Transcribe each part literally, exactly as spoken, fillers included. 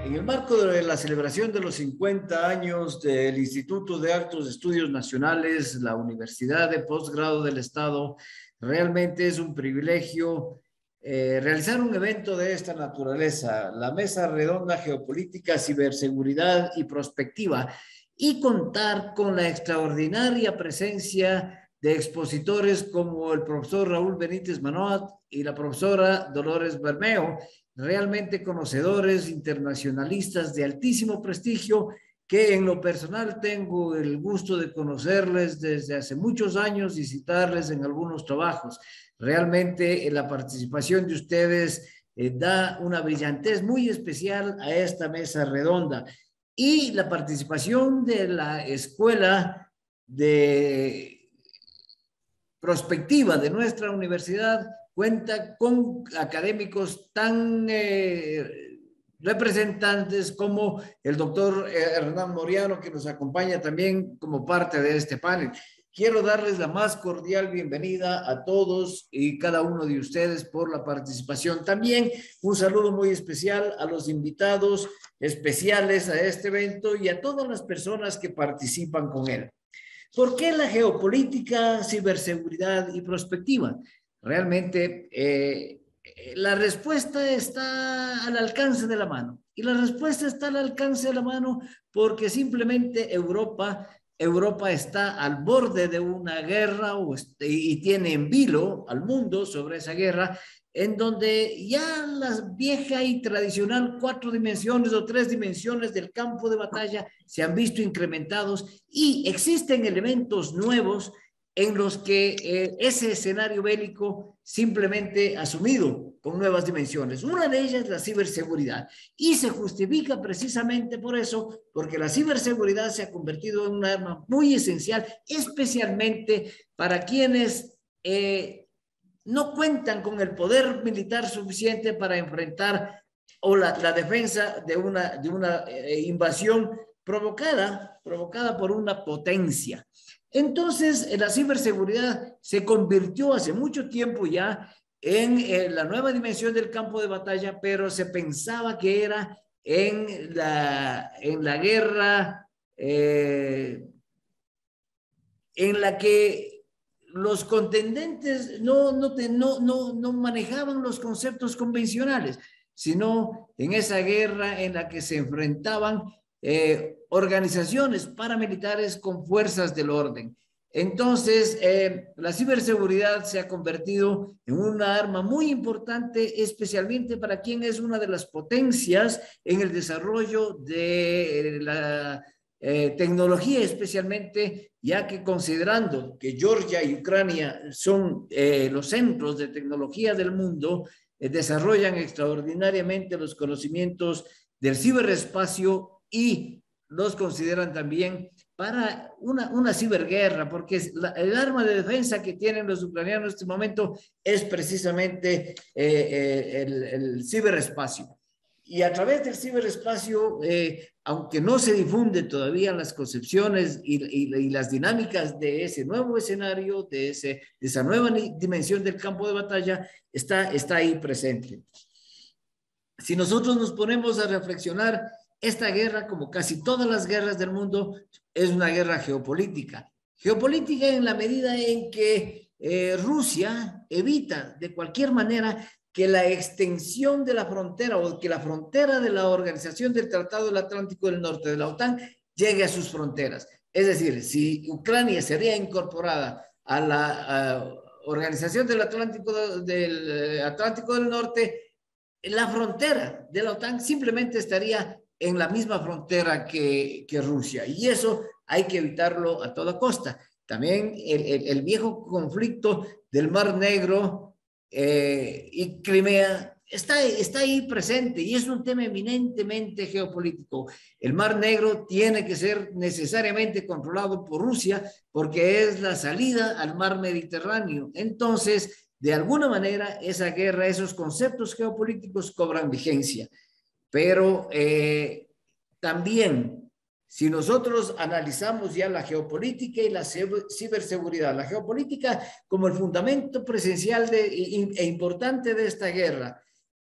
En el marco de la celebración de los cincuenta años del Instituto de Altos Estudios Nacionales, la Universidad de Postgrado del Estado, realmente es un privilegio eh, realizar un evento de esta naturaleza, la Mesa Redonda Geopolítica, Ciberseguridad y Prospectiva, y contar con la extraordinaria presencia de expositores como el profesor Raúl Benítez Manoat y la profesora Dolores Bermeo, realmente conocedores internacionalistas de altísimo prestigio, que en lo personal tengo el gusto de conocerles desde hace muchos años y citarles en algunos trabajos. Realmente la participación de ustedes eh, da una brillantez muy especial a esta mesa redonda, y la participación de la Escuela de Prospectiva de nuestra universidad cuenta con académicos tan eh, representantes como el doctor Hernán Moriano, que nos acompaña también como parte de este panel. Quiero darles la más cordial bienvenida a todos y cada uno de ustedes por la participación. También un saludo muy especial a los invitados especiales a este evento y a todas las personas que participan con él. ¿Por qué la geopolítica, ciberseguridad y prospectiva? Realmente eh, la respuesta está al alcance de la mano. Y la respuesta está al alcance de la mano porque simplemente Europa, Europa está al borde de una guerra o, y tiene en vilo al mundo sobre esa guerra, en donde ya la vieja y tradicional cuatro dimensiones o tres dimensiones del campo de batalla se han visto incrementados y existen elementos nuevos en los que eh, ese escenario bélico simplemente asumido con nuevas dimensiones. Una de ellas es la ciberseguridad, y se justifica precisamente por eso, porque la ciberseguridad se ha convertido en un arma muy esencial, especialmente para quienes eh, no cuentan con el poder militar suficiente para enfrentar o la, la defensa de una, de una eh, invasión provocada, provocada por una potencia. Entonces, la ciberseguridad se convirtió hace mucho tiempo ya en eh, la nueva dimensión del campo de batalla, pero se pensaba que era en la, en la guerra eh, en la que los contendentes no, no, no, no, no manejaban los conceptos convencionales, sino en esa guerra en la que se enfrentaban eh, organizaciones paramilitares con fuerzas del orden. Entonces, eh, la ciberseguridad se ha convertido en una arma muy importante, especialmente para quien es una de las potencias en el desarrollo de la eh, tecnología, especialmente ya que considerando que Georgia y Ucrania son eh, los centros de tecnología del mundo, eh, desarrollan extraordinariamente los conocimientos del ciberespacio y los consideran también para una, una ciberguerra, porque la, el arma de defensa que tienen los ucranianos en este momento es precisamente eh, eh, el, el ciberespacio. Y a través del ciberespacio, eh, aunque no se difunden todavía las concepciones y, y, y las dinámicas de ese nuevo escenario, de, ese, de esa nueva dimensión del campo de batalla, está, está ahí presente. Si nosotros nos ponemos a reflexionar, esta guerra, como casi todas las guerras del mundo, es una guerra geopolítica. Geopolítica en la medida en que eh, Rusia evita de cualquier manera que la extensión de la frontera o que la frontera de la Organización del Tratado del Atlántico del Norte de la OTAN llegue a sus fronteras. Es decir, si Ucrania sería incorporada a la a Organización del Atlántico del Atlántico del Norte, la frontera de la OTAN simplemente estaría en la misma frontera que, que Rusia, y eso hay que evitarlo a toda costa. También el, el, el viejo conflicto del Mar Negro eh, y Crimea está, está ahí presente, y es un tema eminentemente geopolítico. El Mar Negro tiene que ser necesariamente controlado por Rusia porque es la salida al mar Mediterráneo. Entonces, de alguna manera, esa guerra, esos conceptos geopolíticos cobran vigencia. Pero eh, también, si nosotros analizamos ya la geopolítica y la ciberseguridad, la geopolítica como el fundamento presencial de, e importante de esta guerra,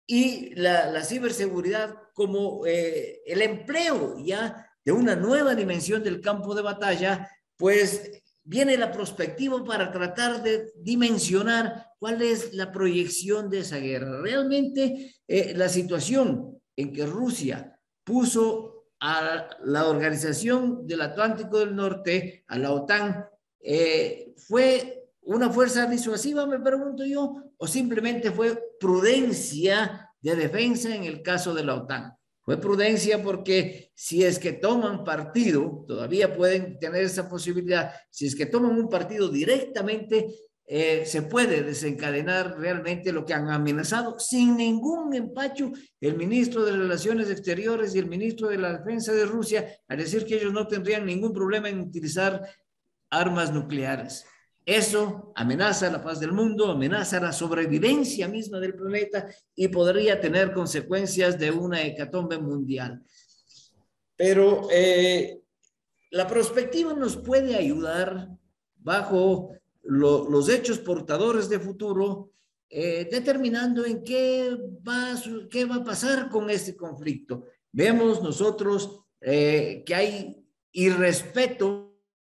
y la, la ciberseguridad como eh, el empleo ya de una nueva dimensión del campo de batalla, pues viene la perspectiva para tratar de dimensionar cuál es la proyección de esa guerra. Realmente eh, la situación en que Rusia puso a la Organización del Atlántico del Norte, a la OTAN, eh, fue una fuerza disuasiva, me pregunto yo, o simplemente fue prudencia de defensa en el caso de la OTAN. Fue prudencia porque si es que toman partido, todavía pueden tener esa posibilidad, si es que toman un partido directamente, eh, se puede desencadenar realmente lo que han amenazado sin ningún empacho el ministro de Relaciones Exteriores y el ministro de la Defensa de Rusia, a decir que ellos no tendrían ningún problema en utilizar armas nucleares. Eso amenaza la paz del mundo, amenaza la sobrevivencia misma del planeta y podría tener consecuencias de una hecatombe mundial. Pero eh, la perspectiva nos puede ayudar bajo lo, los hechos portadores de futuro, eh, determinando en qué va, qué va a pasar con este conflicto. Vemos nosotros eh, que hay irrespeto,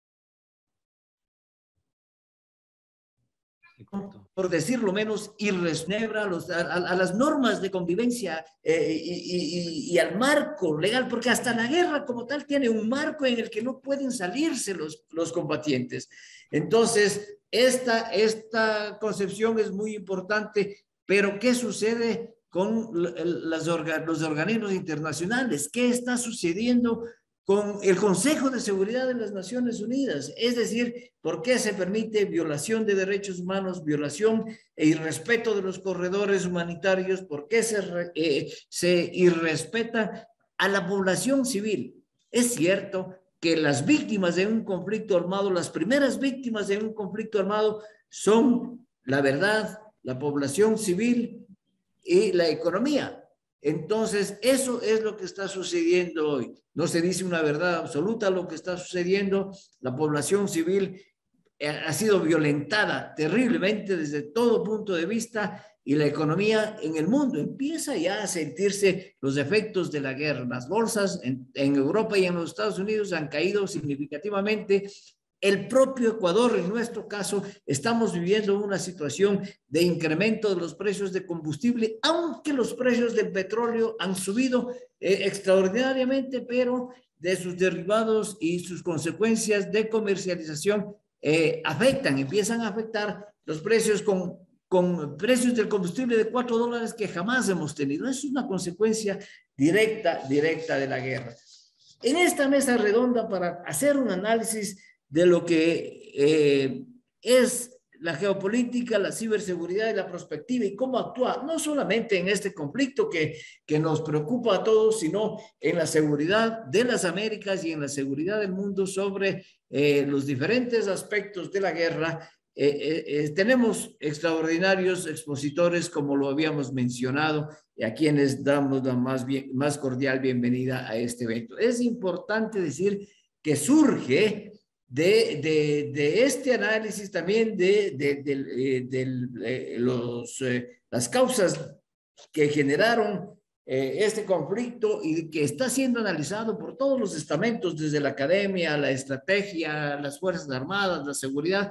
por decirlo menos, irresnebra a, los, a, a las normas de convivencia eh, y, y, y al marco legal, porque hasta la guerra como tal tiene un marco en el que no pueden salirse los, los combatientes. Entonces, esta, esta concepción es muy importante, pero ¿qué sucede con las orga, los organismos internacionales? ¿Qué está sucediendo con el Consejo de Seguridad de las Naciones Unidas? Es decir, ¿por qué se permite violación de derechos humanos, violación e irrespeto de los corredores humanitarios? ¿Por qué se, eh, se irrespeta a la población civil? Es cierto que las víctimas de un conflicto armado, las primeras víctimas de un conflicto armado son, la verdad, la población civil y la economía. Entonces, eso es lo que está sucediendo hoy. No se dice una verdad absoluta lo que está sucediendo. La población civil ha sido violentada terriblemente desde todo punto de vista y la economía en el mundo empieza ya a sentirse los efectos de la guerra. Las bolsas en, en Europa y en los Estados Unidos han caído significativamente. El propio Ecuador, en nuestro caso, estamos viviendo una situación de incremento de los precios de combustible, aunque los precios del petróleo han subido eh, extraordinariamente, pero de sus derivados y sus consecuencias de comercialización eh, afectan, empiezan a afectar los precios con, con precios del combustible de cuatro dólares que jamás hemos tenido. Eso es una consecuencia directa, directa de la guerra. En esta mesa redonda, para hacer un análisis de lo que eh, es la geopolítica, la ciberseguridad y la perspectiva y cómo actuar, no solamente en este conflicto que, que nos preocupa a todos, sino en la seguridad de las Américas y en la seguridad del mundo sobre eh, los diferentes aspectos de la guerra. Eh, eh, eh, tenemos extraordinarios expositores, como lo habíamos mencionado, y a quienes damos la más, bien, más cordial bienvenida a este evento. Es importante decir que surge De, de, de este análisis también de, de, de, de, de los, eh, las causas que generaron eh, este conflicto y que está siendo analizado por todos los estamentos, desde la academia, la estrategia, las Fuerzas Armadas, la seguridad,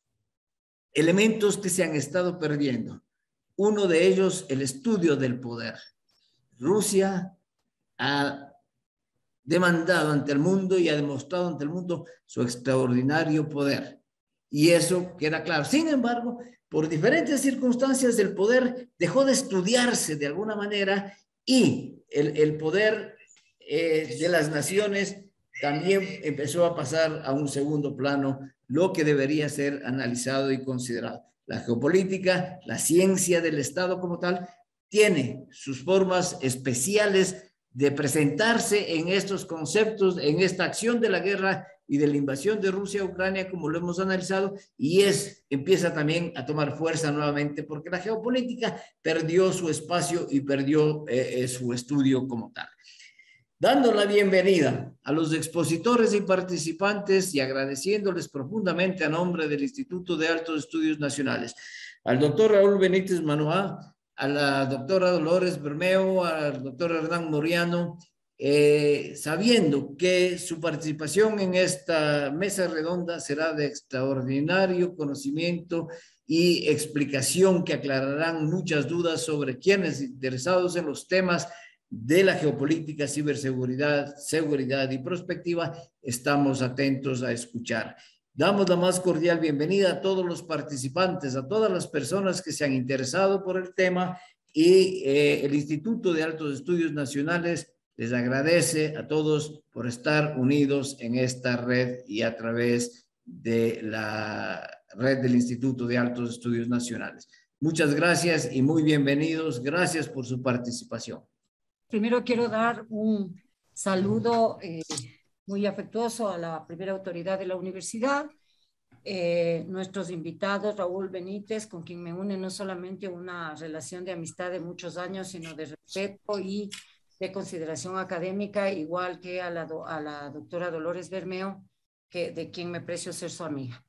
elementos que se han estado perdiendo. Uno de ellos, el estudio del poder. Rusia ha demandado ante el mundo y ha demostrado ante el mundo su extraordinario poder. Y eso queda claro. Sin embargo, por diferentes circunstancias, el poder dejó de estudiarse de alguna manera y el, el poder eh, de las naciones también empezó a pasar a un segundo plano, lo que debería ser analizado y considerado. La geopolítica, la ciencia del Estado como tal, tiene sus formas especiales de presentarse en estos conceptos, en esta acción de la guerra y de la invasión de Rusia a Ucrania, como lo hemos analizado, y es, empieza también a tomar fuerza nuevamente, porque la geopolítica perdió su espacio y perdió eh, su estudio como tal. Dando la bienvenida a los expositores y participantes y agradeciéndoles profundamente a nombre del Instituto de Altos Estudios Nacionales, al doctor Raúl Benítez Manoá, a la doctora Dolores Bermeo, al doctor Hernán Moriano, eh, sabiendo que su participación en esta mesa redonda será de extraordinario conocimiento y explicación que aclararán muchas dudas sobre quienes interesados en los temas de la geopolítica, ciberseguridad, seguridad y prospectiva, estamos atentos a escuchar. Damos la más cordial bienvenida a todos los participantes, a todas las personas que se han interesado por el tema y eh, el Instituto de Altos Estudios Nacionales les agradece a todos por estar unidos en esta red y a través de la red del Instituto de Altos Estudios Nacionales. Muchas gracias y muy bienvenidos. Gracias por su participación. Primero quiero dar un saludo eh, muy afectuoso a la primera autoridad de la universidad, eh, nuestros invitados, Raúl Benítez, con quien me une no solamente una relación de amistad de muchos años, sino de respeto y de consideración académica, igual que a la, do, a la doctora Dolores Bermeo, que, de quien me precio ser su amiga.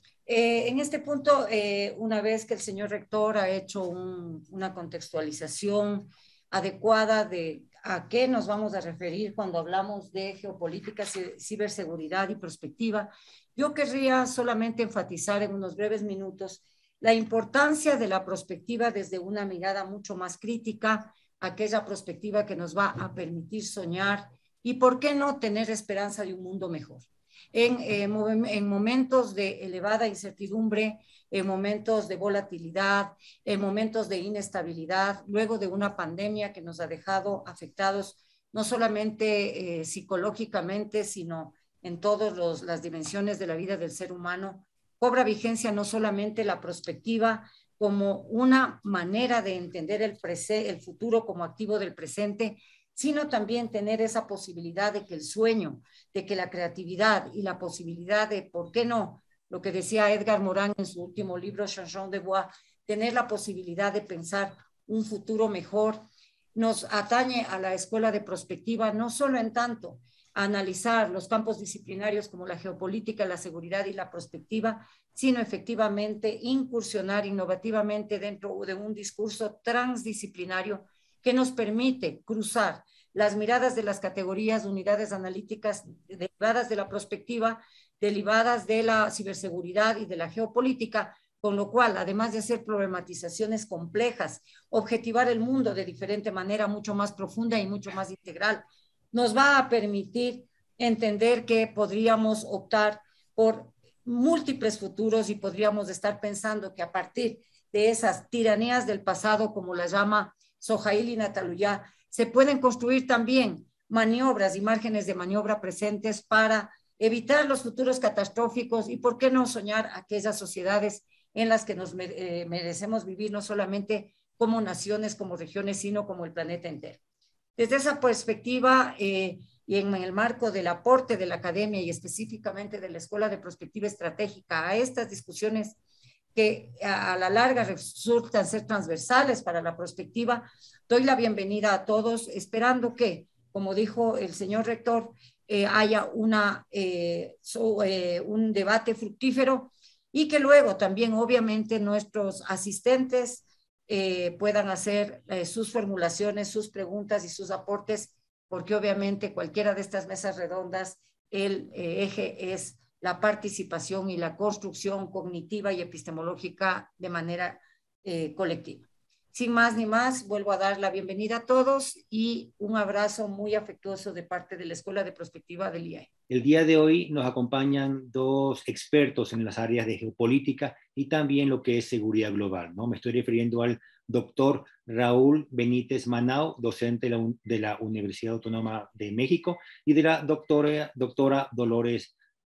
Eh, en este punto, eh, una vez que el señor rector ha hecho un, una contextualización adecuada de a qué nos vamos a referir cuando hablamos de geopolítica, ciberseguridad y prospectiva, yo querría solamente enfatizar en unos breves minutos la importancia de la prospectiva desde una mirada mucho más crítica, aquella prospectiva que nos va a permitir soñar y, ¿por qué no?, tener esperanza de un mundo mejor. En, eh, en momentos de elevada incertidumbre, en momentos de volatilidad, en momentos de inestabilidad, luego de una pandemia que nos ha dejado afectados no solamente eh, psicológicamente, sino en todas las dimensiones de la vida del ser humano, cobra vigencia no solamente la prospectiva como una manera de entender el, el futuro como activo del presente, sino también tener esa posibilidad de que el sueño, de que la creatividad y la posibilidad de, ¿por qué no?, lo que decía Edgar Morin en su último libro, Chanson de Bois, tener la posibilidad de pensar un futuro mejor, nos atañe a la escuela de prospectiva, no solo en tanto a analizar los campos disciplinarios como la geopolítica, la seguridad y la prospectiva, sino efectivamente incursionar innovativamente dentro de un discurso transdisciplinario que nos permite cruzar las miradas de las categorías, unidades analíticas derivadas de la prospectiva, derivadas de la ciberseguridad y de la geopolítica, con lo cual, además de hacer problematizaciones complejas, objetivar el mundo de diferente manera, mucho más profunda y mucho más integral, nos va a permitir entender que podríamos optar por múltiples futuros y podríamos estar pensando que a partir de esas tiranías del pasado, como las llama Sohail y Nataluyá, se pueden construir también maniobras y márgenes de maniobra presentes para evitar los futuros catastróficos y, ¿por qué no soñar aquellas sociedades en las que nos eh, merecemos vivir, no solamente como naciones, como regiones, sino como el planeta entero? Desde esa perspectiva eh, y en el marco del aporte de la academia y específicamente de la Escuela de Prospectiva Estratégica a estas discusiones que a la larga resultan ser transversales para la prospectiva, doy la bienvenida a todos, esperando que, como dijo el señor rector, eh, haya una, eh, so, eh, un debate fructífero y que luego también, obviamente, nuestros asistentes eh, puedan hacer eh, sus formulaciones, sus preguntas y sus aportes, porque obviamente cualquiera de estas mesas redondas, el eh, eje es la participación y la construcción cognitiva y epistemológica de manera eh, colectiva. Sin más ni más, vuelvo a dar la bienvenida a todos y un abrazo muy afectuoso de parte de la Escuela de Prospectiva del I A E. El día de hoy nos acompañan dos expertos en las áreas de geopolítica y también lo que es seguridad global, ¿no? Me estoy refiriendo al doctor Raúl Benítez Manao, docente de la, de la Universidad Autónoma de México, y de la doctora, doctora Dolores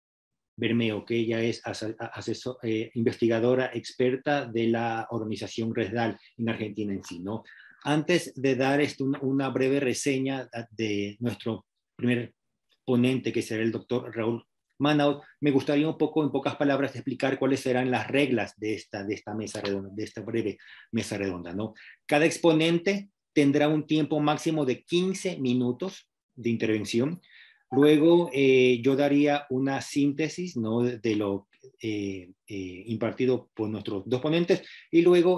Bermeo, que ella es asesor, eh, investigadora experta de la organización RESDAL en Argentina en sí, ¿no? Antes de dar esto, una, una breve reseña de nuestro primer ponente, que será el doctor Raúl Manao, me gustaría un poco, en pocas palabras, explicar cuáles serán las reglas de esta, de esta mesa redonda, de esta breve mesa redonda, ¿no? Cada exponente tendrá un tiempo máximo de quince minutos de intervención. Luego eh, yo daría una síntesis, ¿no?, de lo eh, eh, impartido por nuestros dos ponentes, y luego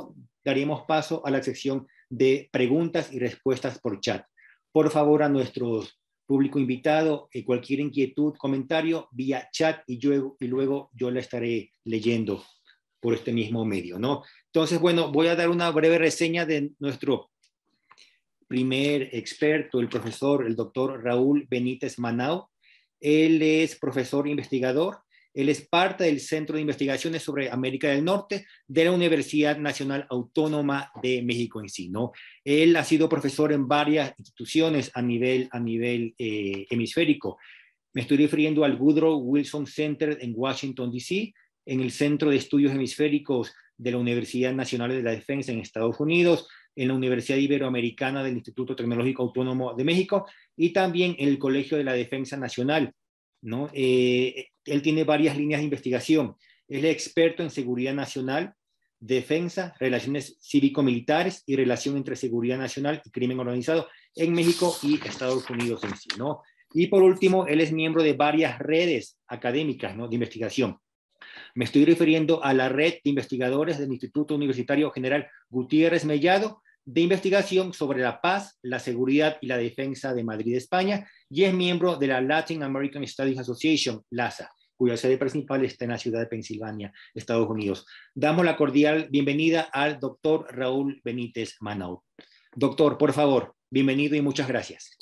daremos paso a la sección de preguntas y respuestas por chat. Por favor, a nuestro público invitado, eh, cualquier inquietud, comentario, vía chat y, yo, y luego yo la estaré leyendo por este mismo medio, ¿no? Entonces, bueno, voy a dar una breve reseña de nuestro primer experto, el profesor, el doctor Raúl Benítez Manao. Él es profesor investigador. Él es parte del Centro de Investigaciones sobre América del Norte de la Universidad Nacional Autónoma de México en sí, ¿no? Él ha sido profesor en varias instituciones a nivel, a nivel eh, hemisférico. Me estoy refiriendo al Woodrow Wilson Center en Washington, D C, en el Centro de Estudios Hemisféricos de la Universidad Nacional de la Defensa en Estados Unidos, en la Universidad Iberoamericana del Instituto Tecnológico Autónomo de México y también en el Colegio de la Defensa Nacional, ¿no? Eh, él tiene varias líneas de investigación. Él es experto en seguridad nacional, defensa, relaciones cívico-militares y relación entre seguridad nacional y crimen organizado en México y Estados Unidos en sí, ¿no? Y por último, él es miembro de varias redes académicas, ¿no?, de investigación. Me estoy refiriendo a la red de investigadores del Instituto Universitario General Gutiérrez Mellado de investigación sobre la paz, la seguridad y la defensa de Madrid, España, y es miembro de la Latin American Studies Association, LASA, cuya sede principal está en la ciudad de Pensilvania, Estados Unidos. Damos la cordial bienvenida al doctor Raúl Benítez Manao. Doctor, por favor, bienvenido y muchas gracias.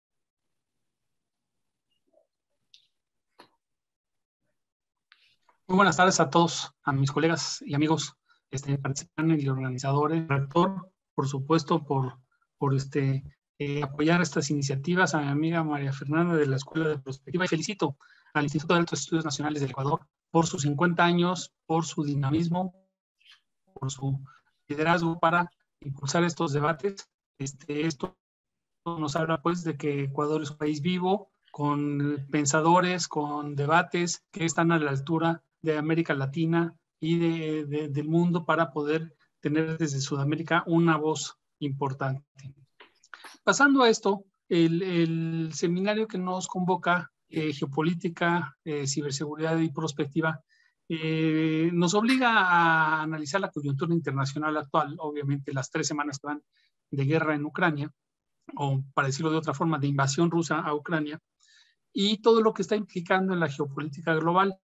Muy buenas tardes a todos, a mis colegas y amigos este, participantes y organizadores, rector, por supuesto, por, por este, eh, apoyar estas iniciativas, a mi amiga María Fernanda de la Escuela de Prospectiva, y felicito al Instituto de Altos Estudios Nacionales del Ecuador por sus cincuenta años, por su dinamismo, por su liderazgo para impulsar estos debates. Este, esto nos habla pues de que Ecuador es un país vivo, con pensadores, con debates que están a la altura de América Latina y de, de, del mundo para poder tener desde Sudamérica una voz importante. Pasando a esto, el, el seminario que nos convoca, eh, Geopolítica, eh, Ciberseguridad y Prospectiva, eh, nos obliga a analizar la coyuntura internacional actual, obviamente las tres semanas que van de guerra en Ucrania, o para decirlo de otra forma, de invasión rusa a Ucrania, y todo lo que está implicando en la geopolítica global.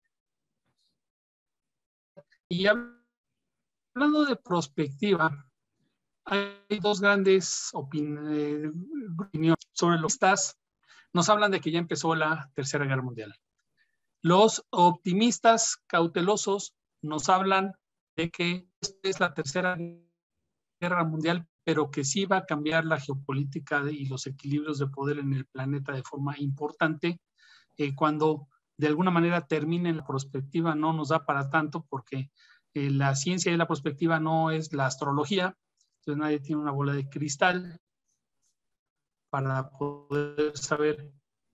Y hablando de prospectiva, hay dos grandes opiniones sobre los que estás. Nos hablan de que ya empezó la Tercera Guerra Mundial. Los optimistas cautelosos nos hablan de que esta es la Tercera Guerra Mundial, pero que sí va a cambiar la geopolítica y los equilibrios de poder en el planeta de forma importante. Eh, cuando de alguna manera termine la prospectiva no nos da para tanto, porque eh, la ciencia de la prospectiva no es la astrología, entonces nadie tiene una bola de cristal para poder saber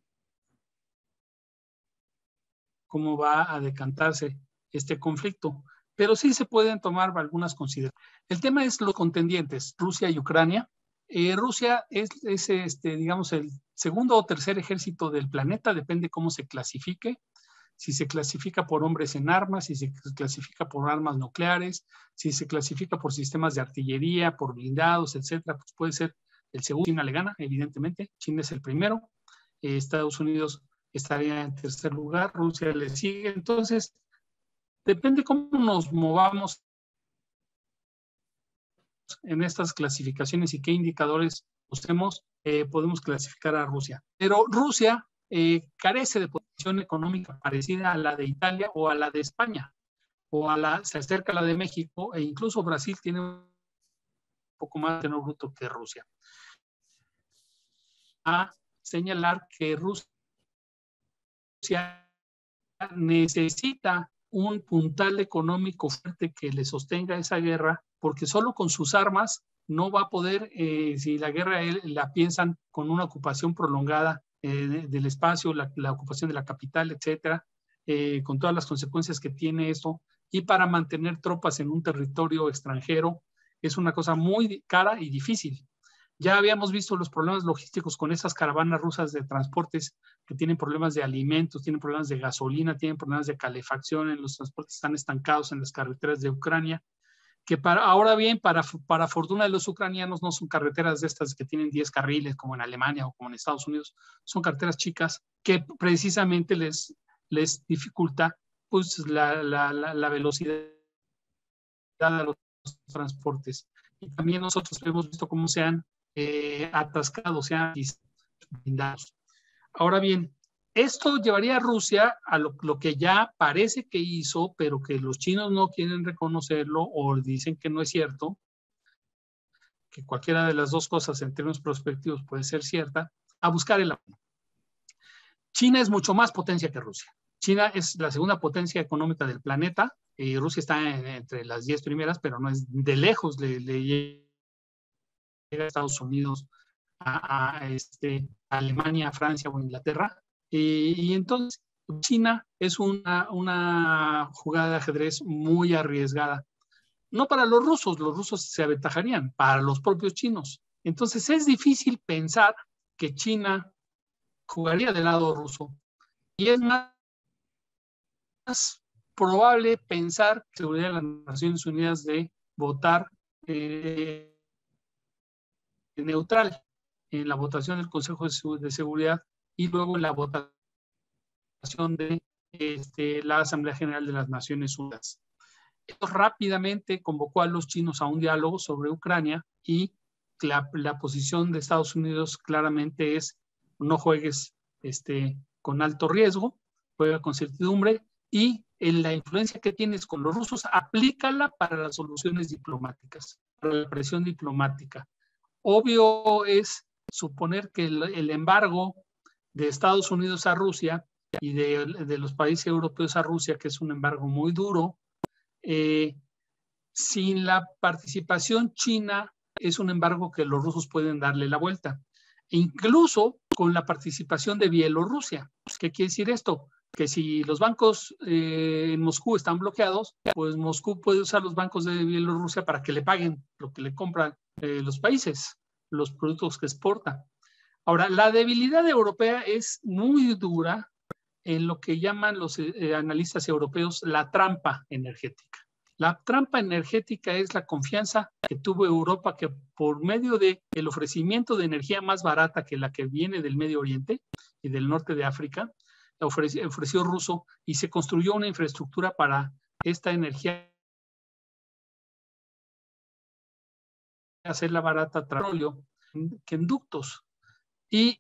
cómo va a decantarse este conflicto, pero sí se pueden tomar algunas consideraciones. El tema es los contendientes, Rusia y Ucrania. Eh, Rusia es, es este, digamos, el segundo o tercer ejército del planeta, depende cómo se clasifique. Si se clasifica por hombres en armas, si se clasifica por armas nucleares, si se clasifica por sistemas de artillería, por blindados, etcétera, pues puede ser el segundo. China le gana, evidentemente. China es el primero. Eh, Estados Unidos estaría en tercer lugar. Rusia le sigue. Entonces, depende cómo nos movamos en estas clasificaciones y qué indicadores usemos, eh, podemos clasificar a Rusia. Pero Rusia eh, carece de posición económica parecida a la de Italia o a la de España, o a la, se acerca a la de México, e incluso Brasil tiene un poco más de no bruto que Rusia. A señalar que Rusia necesita un puntal económico fuerte que le sostenga esa guerra, porque solo con sus armas no va a poder, eh, si la guerra él, la piensan con una ocupación prolongada eh, de, del espacio, la, la ocupación de la capital, etcétera, eh, con todas las consecuencias que tiene esto, y para mantener tropas en un territorio extranjero, es una cosa muy cara y difícil. Ya habíamos visto los problemas logísticos con esas caravanas rusas de transportes que tienen problemas de alimentos, tienen problemas de gasolina, tienen problemas de calefacción, en los transportes están estancados en las carreteras de Ucrania. que para, ahora bien, para, para fortuna de los ucranianos, no son carreteras de estas que tienen diez carriles como en Alemania o como en Estados Unidos, son carreteras chicas que precisamente les, les dificulta pues, la, la, la, la velocidad de los transportes. Y también nosotros hemos visto cómo se han eh, atascado, se han blindados. Ahora bien, esto llevaría a Rusia a lo, lo que ya parece que hizo, pero que los chinos no quieren reconocerlo o dicen que no es cierto, que cualquiera de las dos cosas en términos prospectivos puede ser cierta, a buscar el apoyo. China es mucho más potencia que Rusia. China es la segunda potencia económica del planeta y Rusia está en, entre las diez primeras, pero no es de lejos, le, le llega a Estados Unidos, a, a, este, a Alemania, a Francia o Inglaterra. Y, y entonces China es una, una jugada de ajedrez muy arriesgada. No para los rusos, los rusos se aventajarían, para los propios chinos. Entonces es difícil pensar que China jugaría del lado ruso. Y es más probable pensar que seguridad de las Naciones Unidas de votar eh, neutral en la votación del Consejo de Seguridad y luego en la votación de este, la Asamblea General de las Naciones Unidas. Esto rápidamente convocó a los chinos a un diálogo sobre Ucrania y la, la posición de Estados Unidos claramente es no juegues este, con alto riesgo, juega con certidumbre y en la influencia que tienes con los rusos, aplícala para las soluciones diplomáticas, para la presión diplomática. Obvio es suponer que el, el embargo de Estados Unidos a Rusia y de, de los países europeos a Rusia, que es un embargo muy duro, eh, sin la participación china es un embargo que los rusos pueden darle la vuelta. E incluso con la participación de Bielorrusia. ¿Qué quiere decir esto? Que si los bancos eh, en Moscú están bloqueados, pues Moscú puede usar los bancos de Bielorrusia para que le paguen lo que le compran eh, los países, los productos que exporta. Ahora, la debilidad europea es muy dura en lo que llaman los eh, analistas europeos la trampa energética. La trampa energética es la confianza que tuvo Europa que por medio del ofrecimiento de energía más barata que la que viene del Medio Oriente y del norte de África, ofreció, ofreció ruso y se construyó una infraestructura para esta energía hacerla barata, petróleo, que en ductos. Y,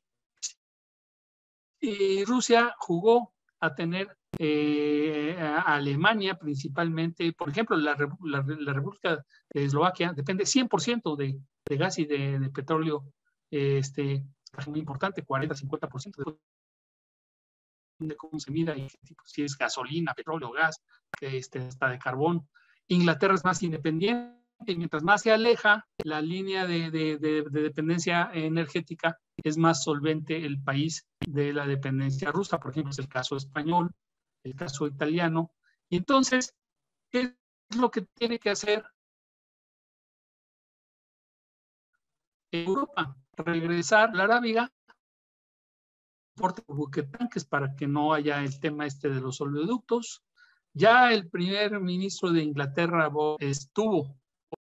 y Rusia jugó a tener eh, a Alemania principalmente, por ejemplo, la, la, la República de Eslovaquia depende cien por ciento de, de gas y de, de petróleo, eh, este, muy importante, cuarenta a cincuenta por ciento de, de cómo se mida, y si es gasolina, petróleo, gas, este, hasta de carbón. Inglaterra es más independiente y mientras más se aleja la línea de, de, de, de dependencia energética, es más solvente el país de la dependencia rusa. Por ejemplo, es el caso español, el caso italiano. Y entonces, ¿qué es lo que tiene que hacer Europa? Regresar a la Arábiga, buquetanques para que no haya el tema este de los oleoductos. Ya el primer ministro de Inglaterra estuvo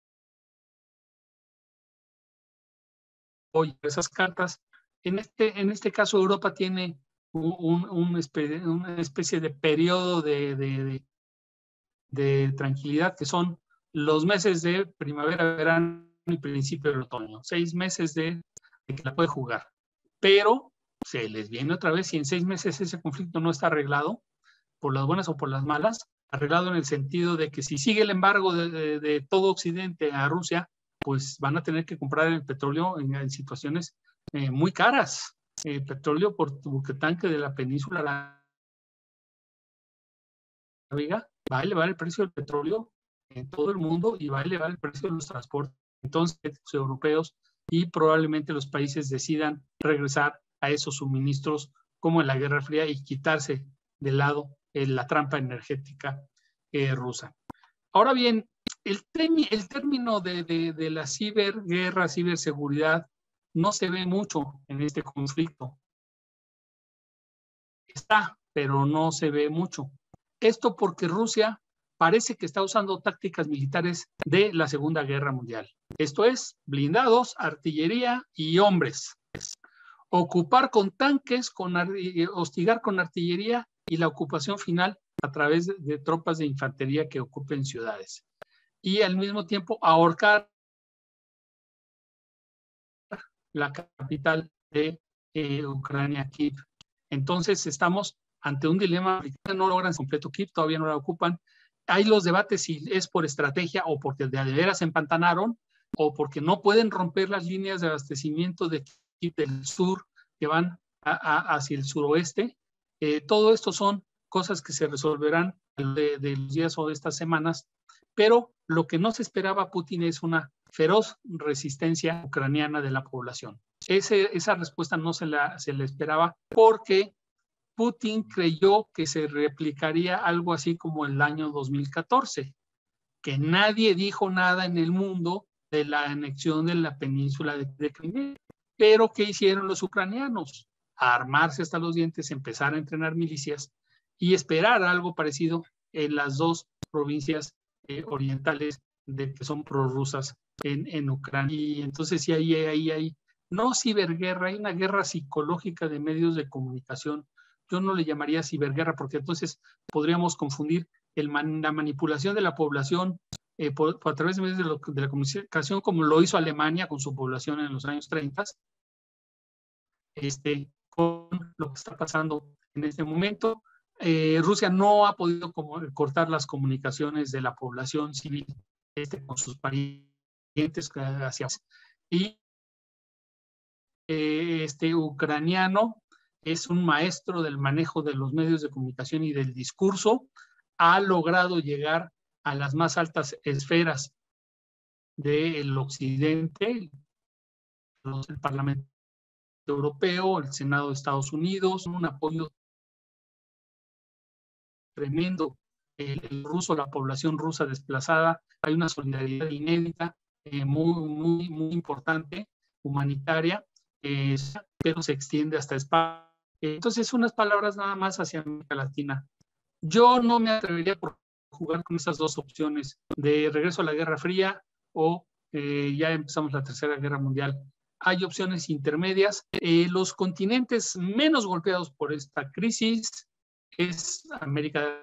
hoy esas cartas. En este, en este caso, Europa tiene un, un, un especie, una especie de periodo de, de, de, de tranquilidad, que son los meses de primavera, verano y principio del otoño. Seis meses de, de que la puede jugar. Pero se les viene otra vez, si en seis meses ese conflicto no está arreglado, por las buenas o por las malas, arreglado en el sentido de que si sigue el embargo de, de, de todo Occidente a Rusia, pues van a tener que comprar el petróleo en, en situaciones eh, muy caras. El petróleo por buquetanque de la península arábiga va a elevar el precio del petróleo en todo el mundo y va a elevar el precio de los transportes. Entonces, los europeos y probablemente los países decidan regresar a esos suministros como en la Guerra Fría y quitarse de lado eh, la trampa energética eh, rusa. Ahora bien, el, el término de, de, de la ciberguerra, ciberseguridad, no se ve mucho en este conflicto. Está, pero no se ve mucho. Esto porque Rusia parece que está usando tácticas militares de la Segunda Guerra Mundial. Esto es, blindados, artillería y hombres. Ocupar con tanques, con hostigar con artillería y la ocupación final a través de, de tropas de infantería que ocupen ciudades. Y al mismo tiempo ahorcar la capital de eh, Ucrania, Kiev. Entonces estamos ante un dilema, no logran completo Kiev, todavía no la ocupan. Hay los debates si es por estrategia o porque de veras se empantanaron o porque no pueden romper las líneas de abastecimiento de Kiev del sur que van a, a, hacia el suroeste. Eh, todo esto son cosas que se resolverán de, de los días o de estas semanas, pero lo que no se esperaba a Putin es una feroz resistencia ucraniana de la población. Ese, esa respuesta no se la, se la esperaba porque Putin creyó que se replicaría algo así como el año dos mil catorce, que nadie dijo nada en el mundo de la anexión de la península de, de Crimea. Pero ¿qué hicieron los ucranianos? A armarse hasta los dientes, empezar a entrenar milicias y esperar algo parecido en las dos provincias eh, orientales de que son prorrusas en, en Ucrania. Y entonces sí, ahí hay, hay, no ciberguerra, hay una guerra psicológica de medios de comunicación. Yo no le llamaría ciberguerra porque entonces podríamos confundir el man, la manipulación de la población eh, por, por a través de medios de, lo, de la comunicación como lo hizo Alemania con su población en los años treinta, este, con lo que está pasando en este momento. Eh, Rusia no ha podido como, cortar las comunicaciones de la población civil este, con sus parientes hacia y eh, este ucraniano es un maestro del manejo de los medios de comunicación y del discurso, ha logrado llegar a las más altas esferas del occidente, el Parlamento Europeo, el Senado de Estados Unidos, un apoyo tremendo. El, el ruso, la población rusa desplazada, hay una solidaridad inédita, eh, muy, muy, muy importante, humanitaria, eh, pero se extiende hasta España. Entonces, unas palabras nada más hacia América Latina. Yo no me atrevería por jugar con esas dos opciones de regreso a la Guerra Fría o eh, ya empezamos la Tercera Guerra Mundial. Hay opciones intermedias. Eh, los continentes menos golpeados por esta crisis es América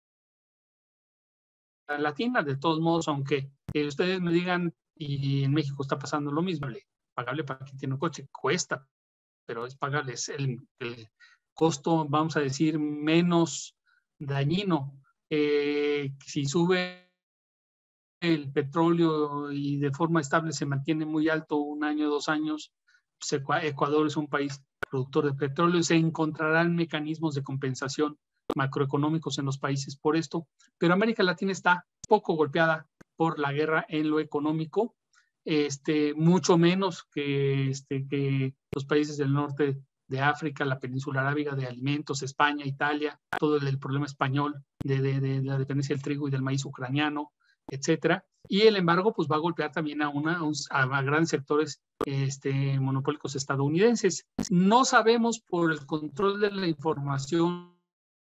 Latina, de todos modos, aunque eh, ustedes me digan, y en México está pasando lo mismo, pagarle para quien tiene un coche cuesta, pero es pagarles el, el costo, vamos a decir, menos dañino. Eh, si sube el petróleo y de forma estable se mantiene muy alto un año, dos años, pues Ecuador es un país productor de petróleo y se encontrarán mecanismos de compensación macroeconómicos en los países por esto, pero América Latina está poco golpeada por la guerra en lo económico, este, mucho menos que, este, que los países del norte de África, la península arábiga, de alimentos, España, Italia, todo el, el problema español de, de, de la dependencia del trigo y del maíz ucraniano, etcétera. Y el embargo pues va a golpear también a, una, a, a grandes sectores este, monopólicos estadounidenses. No sabemos por el control de la información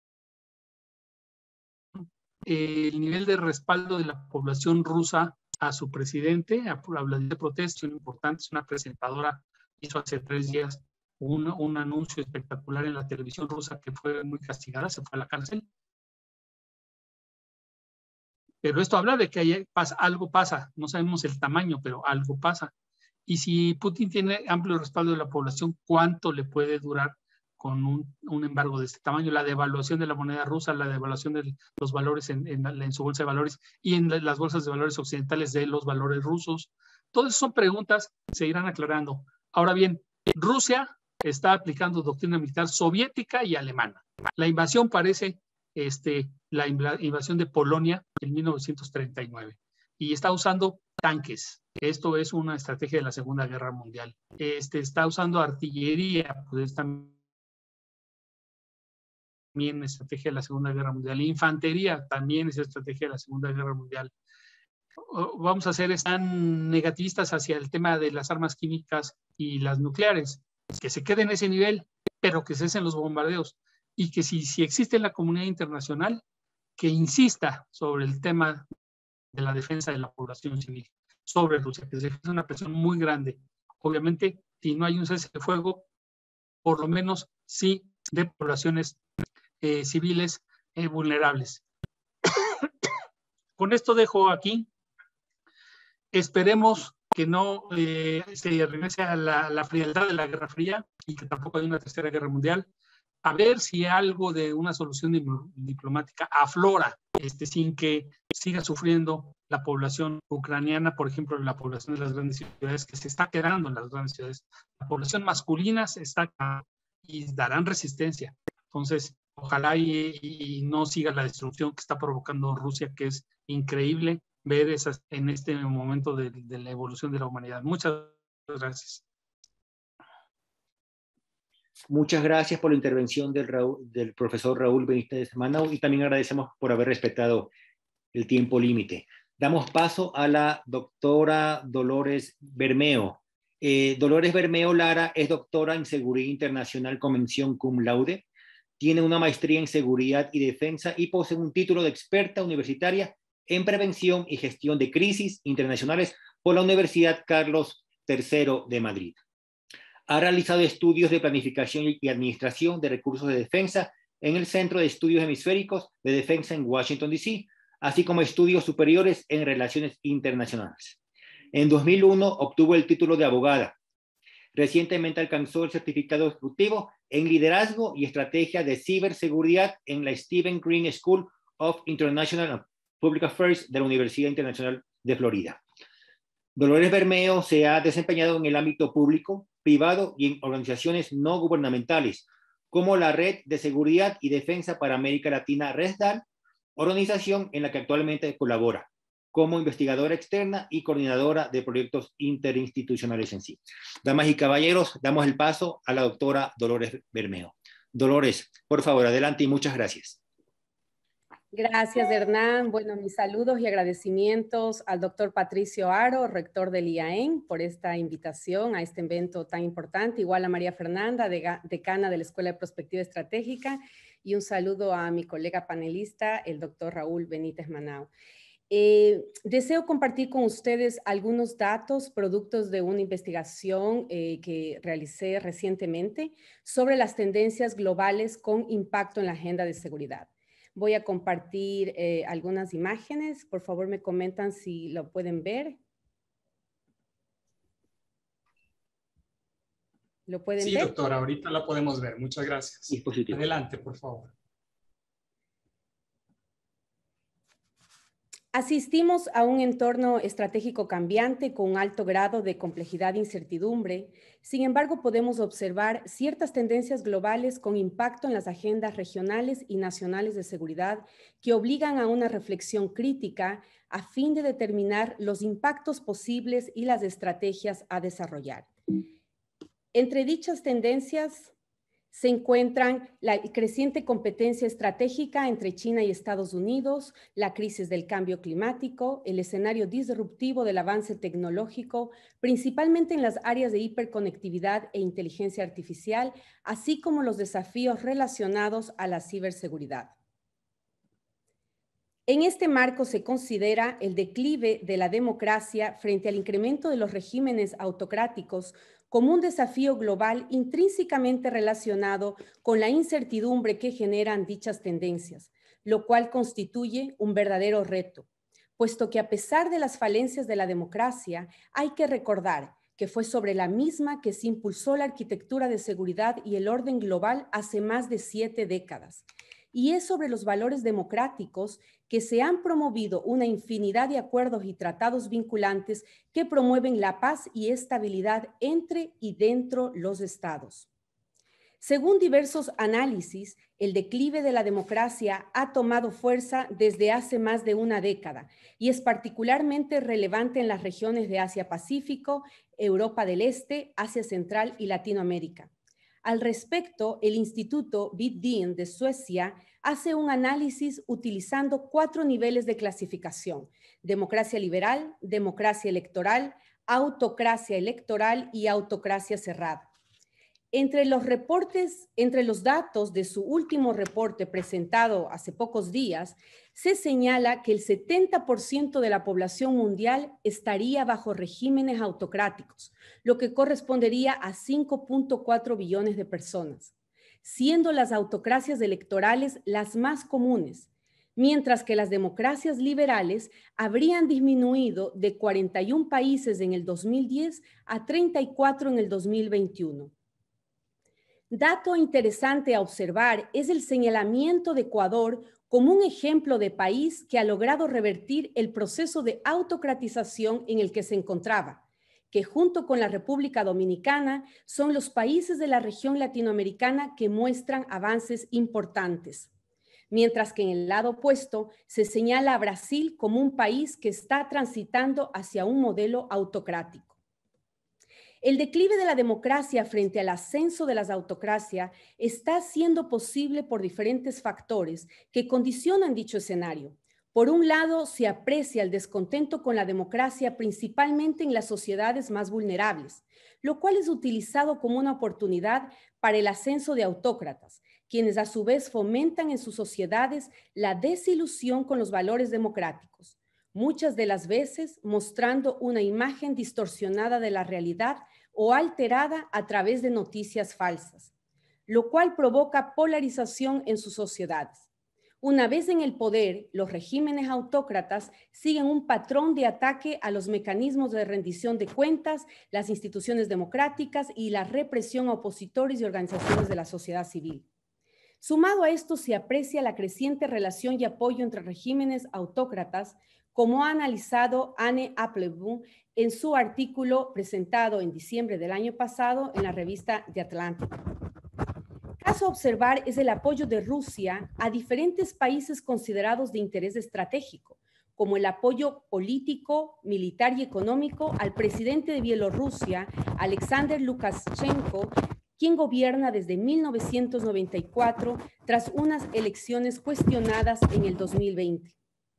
el nivel de respaldo de la población rusa a su presidente, a la de protesta importante, es una presentadora, hizo hace tres días un, un anuncio espectacular en la televisión rusa que fue muy castigada, se fue a la cárcel. Pero esto habla de que hay, pasa, algo pasa, no sabemos el tamaño, pero algo pasa. Y si Putin tiene amplio respaldo de la población, ¿cuánto le puede durar con un, un embargo de este tamaño? La devaluación de la moneda rusa, la devaluación de los valores en, en, en su bolsa de valores y en las bolsas de valores occidentales de los valores rusos. Todas son preguntas que se irán aclarando. Ahora bien, Rusia está aplicando doctrina militar soviética y alemana. La invasión parece este, la invasión de Polonia en mil novecientos treinta y nueve y está usando tanques. Esto es una estrategia de la Segunda Guerra Mundial. Este, está usando artillería, pues también también estrategia de la Segunda Guerra Mundial. Infantería también es estrategia de la Segunda Guerra Mundial. Vamos a ser tan negativistas hacia el tema de las armas químicas y las nucleares, que se queden en ese nivel, pero que cesen los bombardeos. Y que si, si existe la comunidad internacional, que insista sobre el tema de la defensa de la población civil sobre Rusia, que se ejerce una presión muy grande. Obviamente, si no hay un cese de fuego, por lo menos sí de poblaciones eh, civiles eh, vulnerables. Con esto dejo aquí. Esperemos que no eh, se regrese a la, la frialdad de la Guerra Fría y que tampoco haya una tercera guerra mundial. A ver si algo de una solución diplomática aflora este, sin que siga sufriendo la población ucraniana, por ejemplo, la población de las grandes ciudades, que se está quedando en las grandes ciudades. La población masculina se está y darán resistencia. Entonces, ojalá y, y no siga la destrucción que está provocando Rusia, que es increíble ver esas en este momento de, de la evolución de la humanidad. Muchas gracias. Muchas gracias por la intervención del, Raúl, del profesor Raúl Benítez Manao, y también agradecemos por haber respetado el tiempo límite. Damos paso a la doctora Dolores Bermeo. Eh, Dolores Bermeo Lara es doctora en Seguridad Internacional con mención cum laude. Tiene una maestría en Seguridad y Defensa y posee un título de experta universitaria en Prevención y Gestión de Crisis Internacionales por la Universidad Carlos tercero de Madrid. Ha realizado estudios de planificación y administración de recursos de defensa en el Centro de Estudios Hemisféricos de Defensa en Washington, D C, así como estudios superiores en relaciones internacionales. En dos mil uno obtuvo el título de abogada. Recientemente alcanzó el certificado ejecutivo en liderazgo y estrategia de ciberseguridad en la Stephen Green School of International Public Affairs de la Universidad Internacional de Florida. Dolores Bermeo se ha desempeñado en el ámbito público, privado y en organizaciones no gubernamentales, como la Red de Seguridad y Defensa para América Latina, RESDAL, organización en la que actualmente colabora como investigadora externa y coordinadora de proyectos interinstitucionales en sí. Damas y caballeros, damos el paso a la doctora Dolores Bermeo. Dolores, por favor, adelante y muchas gracias. Gracias, Hernán. Bueno, mis saludos y agradecimientos al doctor Patricio Haro, rector del I A E N, por esta invitación a este evento tan importante. Igual a María Fernanda, decana de la Escuela de Prospectiva Estratégica, y un saludo a mi colega panelista, el doctor Raúl Benítez Manao. Eh, deseo compartir con ustedes algunos datos, productos de una investigación eh, que realicé recientemente sobre las tendencias globales con impacto en la agenda de seguridad. Voy a compartir eh, algunas imágenes. Por favor, me comentan si lo pueden ver. ¿Lo pueden sí, ver? Sí, doctora, ahorita la podemos ver. Muchas gracias. Dispositivo. Adelante, por favor. Asistimos a un entorno estratégico cambiante con un alto grado de complejidad e incertidumbre. Sin embargo, podemos observar ciertas tendencias globales con impacto en las agendas regionales y nacionales de seguridad que obligan a una reflexión crítica a fin de determinar los impactos posibles y las estrategias a desarrollar. Entre dichas tendencias se encuentran la creciente competencia estratégica entre China y Estados Unidos, la crisis del cambio climático, el escenario disruptivo del avance tecnológico, principalmente en las áreas de hiperconectividad e inteligencia artificial, así como los desafíos relacionados a la ciberseguridad. En este marco se considera el declive de la democracia frente al incremento de los regímenes autocráticos como un desafío global intrínsecamente relacionado con la incertidumbre que generan dichas tendencias, lo cual constituye un verdadero reto, puesto que a pesar de las falencias de la democracia, hay que recordar que fue sobre la misma que se impulsó la arquitectura de seguridad y el orden global hace más de siete décadas. Y es sobre los valores democráticos que se han promovido una infinidad de acuerdos y tratados vinculantes que promueven la paz y estabilidad entre y dentro los estados. Según diversos análisis, el declive de la democracia ha tomado fuerza desde hace más de una década y es particularmente relevante en las regiones de Asia-Pacífico, Europa del Este, Asia Central y Latinoamérica. Al respecto, el Instituto Vidin de Suecia hace un análisis utilizando cuatro niveles de clasificación: democracia liberal, democracia electoral, autocracia electoral y autocracia cerrada. Entre los reportes, entre los datos de su último reporte presentado hace pocos días, se señala que el setenta por ciento de la población mundial estaría bajo regímenes autocráticos, lo que correspondería a cinco punto cuatro billones de personas, siendo las autocracias electorales las más comunes, mientras que las democracias liberales habrían disminuido de cuarenta y un países en el dos mil diez a treinta y cuatro en el dos mil veintiuno. Dato interesante a observar es el señalamiento de Ecuador como un ejemplo de país que ha logrado revertir el proceso de autocratización en el que se encontraba, que junto con la República Dominicana son los países de la región latinoamericana que muestran avances importantes. Mientras que en el lado opuesto se señala a Brasil como un país que está transitando hacia un modelo autocrático. El declive de la democracia frente al ascenso de las autocracias está siendo posible por diferentes factores que condicionan dicho escenario. Por un lado, se aprecia el descontento con la democracia principalmente en las sociedades más vulnerables, lo cual es utilizado como una oportunidad para el ascenso de autócratas, quienes a su vez fomentan en sus sociedades la desilusión con los valores democráticos, muchas de las veces mostrando una imagen distorsionada de la realidad o alterada a través de noticias falsas, lo cual provoca polarización en sus sociedades. Una vez en el poder, los regímenes autócratas siguen un patrón de ataque a los mecanismos de rendición de cuentas, las instituciones democráticas y la represión a opositores y organizaciones de la sociedad civil. Sumado a esto, se aprecia la creciente relación y apoyo entre regímenes autócratas, como ha analizado Anne Applebaum en su artículo presentado en diciembre del año pasado en la revista The Atlantic. Caso a observar es el apoyo de Rusia a diferentes países considerados de interés estratégico, como el apoyo político, militar y económico al presidente de Bielorrusia, Alexander Lukashenko, quien gobierna desde mil novecientos noventa y cuatro tras unas elecciones cuestionadas en el dos mil veinte.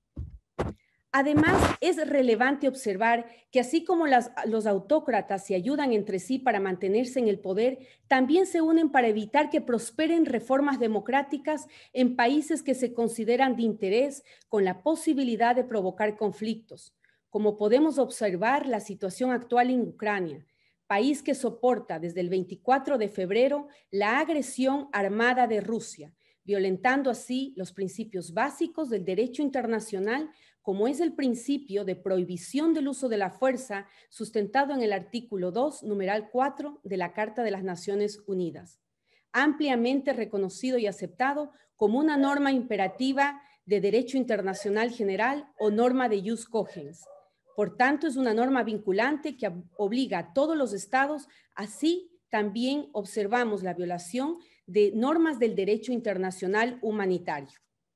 Además, es relevante observar que así como las, los autócratas se ayudan entre sí para mantenerse en el poder, también se unen para evitar que prosperen reformas democráticas en países que se consideran de interés con la posibilidad de provocar conflictos, como podemos observar la situación actual en Ucrania, país que soporta desde el veinticuatro de febrero la agresión armada de Rusia, violentando así los principios básicos del derecho internacional, como es el principio de prohibición del uso de la fuerza sustentado en el artículo dos, numeral cuatro de la Carta de las Naciones Unidas, ampliamente reconocido y aceptado como una norma imperativa de derecho internacional general o norma de jus cogens. Por tanto, es una norma vinculante que obliga a todos los estados. Así también observamos la violación de normas del derecho internacional humanitario.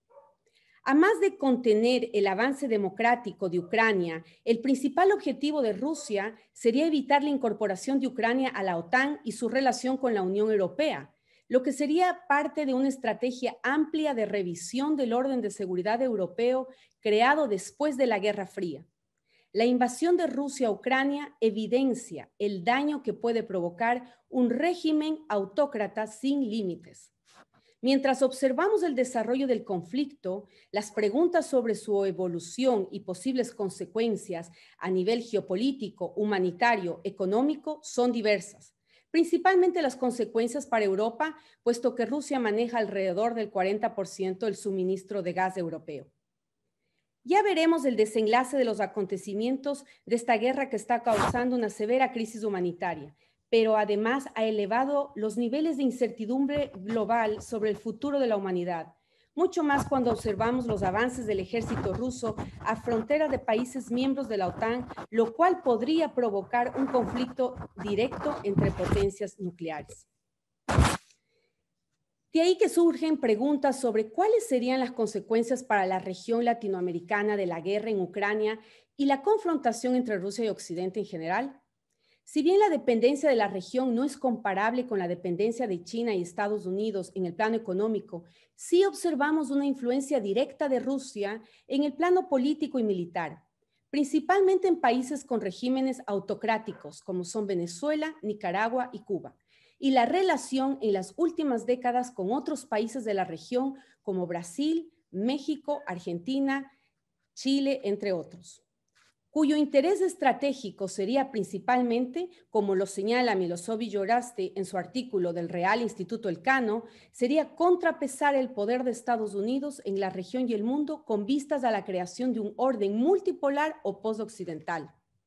A más de contener el avance democrático de Ucrania, el principal objetivo de Rusia sería evitar la incorporación de Ucrania a la OTAN y su relación con la Unión Europea, lo que sería parte de una estrategia amplia de revisión del orden de seguridad europeo creado después de la Guerra Fría. La invasión de Rusia a Ucrania evidencia el daño que puede provocar un régimen autócrata sin límites. Mientras observamos el desarrollo del conflicto, las preguntas sobre su evolución y posibles consecuencias a nivel geopolítico, humanitario, económico son diversas, principalmente las consecuencias para Europa, puesto que Rusia maneja alrededor del cuarenta por ciento del suministro de gas europeo. Ya veremos el desenlace de los acontecimientos de esta guerra que está causando una severa crisis humanitaria, pero además ha elevado los niveles de incertidumbre global sobre el futuro de la humanidad, mucho más cuando observamos los avances del ejército ruso a frontera de países miembros de la OTAN, lo cual podría provocar un conflicto directo entre potencias nucleares. De ahí que surgen preguntas sobre cuáles serían las consecuencias para la región latinoamericana de la guerra en Ucrania y la confrontación entre Rusia y Occidente en general. Si bien la dependencia de la región no es comparable con la dependencia de China y Estados Unidos en el plano económico, sí observamos una influencia directa de Rusia en el plano político y militar, principalmente en países con regímenes autocráticos como son Venezuela, Nicaragua y Cuba, y la relación en las últimas décadas con otros países de la región como Brasil, México, Argentina, Chile, entre otros, cuyo interés estratégico sería principalmente, como lo señala Milošević Oraste en su artículo del Real Instituto Elcano, sería contrapesar el poder de Estados Unidos en la región y el mundo con vistas a la creación de un orden multipolar o postoccidental.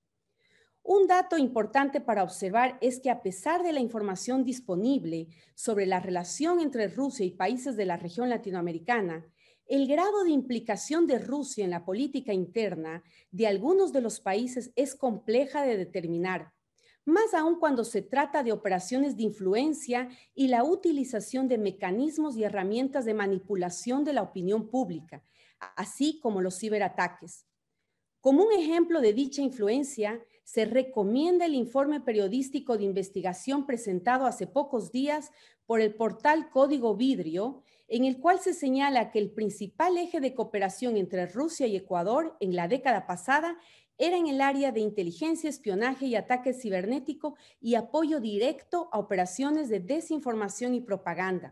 Un dato importante para observar es que a pesar de la información disponible sobre la relación entre Rusia y países de la región latinoamericana, el grado de implicación de Rusia en la política interna de algunos de los países es compleja de determinar, más aún cuando se trata de operaciones de influencia y la utilización de mecanismos y herramientas de manipulación de la opinión pública, así como los ciberataques. Como un ejemplo de dicha influencia, se recomienda el informe periodístico de investigación presentado hace pocos días por el portal Código Vidrio, en el cual se señala que el principal eje de cooperación entre Rusia y Ecuador en la década pasada era en el área de inteligencia, espionaje y ataque cibernético y apoyo directo a operaciones de desinformación y propaganda.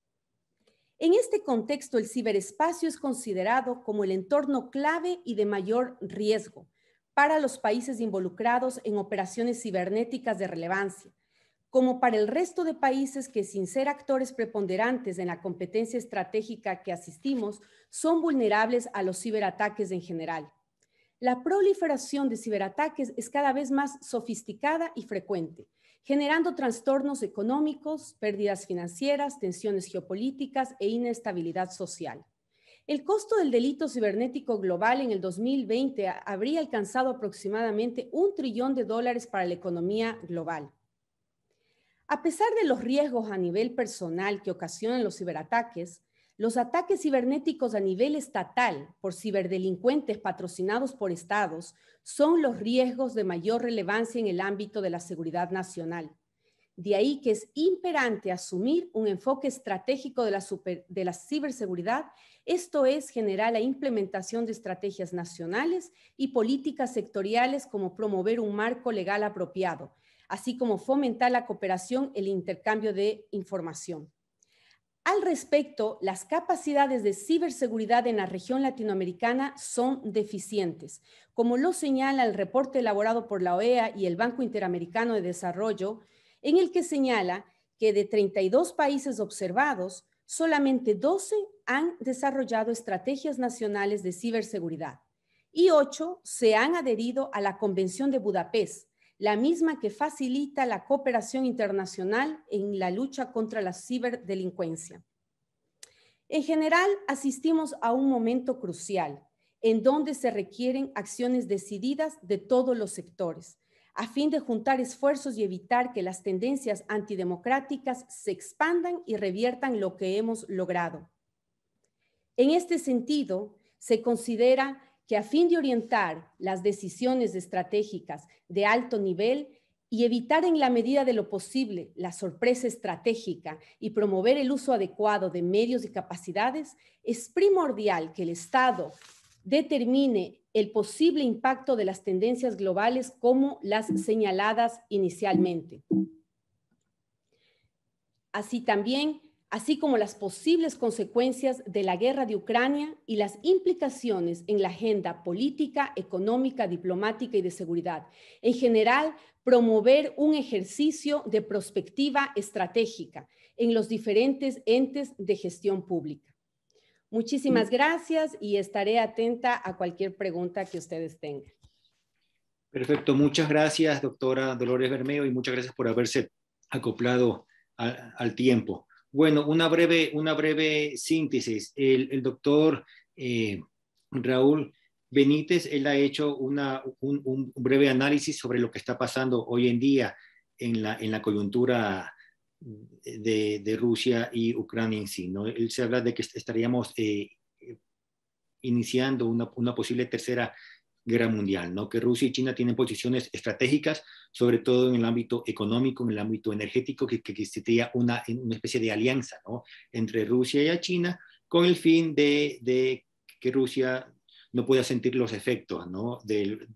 En este contexto, el ciberespacio es considerado como el entorno clave y de mayor riesgo para los países involucrados en operaciones cibernéticas de relevancia, como para el resto de países que, sin ser actores preponderantes en la competencia estratégica que asistimos, son vulnerables a los ciberataques en general. La proliferación de ciberataques es cada vez más sofisticada y frecuente, generando trastornos económicos, pérdidas financieras, tensiones geopolíticas e inestabilidad social. El costo del delito cibernético global en el dos mil veinte habría alcanzado aproximadamente un trillón de dólares para la economía global. A pesar de los riesgos a nivel personal que ocasionan los ciberataques, los ataques cibernéticos a nivel estatal por ciberdelincuentes patrocinados por estados son los riesgos de mayor relevancia en el ámbito de la seguridad nacional. De ahí que es imperante asumir un enfoque estratégico de la, super, de la ciberseguridad, esto es, generar la implementación de estrategias nacionales y políticas sectoriales como promover un marco legal apropiado, así como fomentar la cooperación y el intercambio de información. Al respecto, las capacidades de ciberseguridad en la región latinoamericana son deficientes, como lo señala el reporte elaborado por la O E A y el Banco Interamericano de Desarrollo, en el que señala que de treinta y dos países observados, solamente doce han desarrollado estrategias nacionales de ciberseguridad y ocho se han adherido a la Convención de Budapest, la misma que facilita la cooperación internacional en la lucha contra la ciberdelincuencia. En general, asistimos a un momento crucial en donde se requieren acciones decididas de todos los sectores, a fin de juntar esfuerzos y evitar que las tendencias antidemocráticas se expandan y reviertan lo que hemos logrado. En este sentido, se considera que a fin de orientar las decisiones estratégicas de alto nivel y evitar en la medida de lo posible la sorpresa estratégica y promover el uso adecuado de medios y capacidades, es primordial que el Estado determine el posible impacto de las tendencias globales como las señaladas inicialmente. Así también, así como las posibles consecuencias de la guerra de Ucrania y las implicaciones en la agenda política, económica, diplomática y de seguridad. En general, promover un ejercicio de prospectiva estratégica en los diferentes entes de gestión pública. Muchísimas gracias y estaré atenta a cualquier pregunta que ustedes tengan. Perfecto, muchas gracias, doctora Dolores Bermeo, y muchas gracias por haberse acoplado a, al tiempo. Bueno, una breve, una breve síntesis. El, el doctor eh, Raúl Benítez, él ha hecho una, un, un breve análisis sobre lo que está pasando hoy en día en la, en la coyuntura de, de Rusia y Ucrania en sí, ¿no? Él se habla de que estaríamos eh, iniciando una, una posible tercera guerra mundial, ¿no? Que Rusia y China tienen posiciones estratégicas, sobre todo en el ámbito económico, en el ámbito energético, que, que existiría una, una especie de alianza, ¿no? Entre Rusia y China, con el fin de, de que Rusia no pueda sentir los efectos, ¿no? del,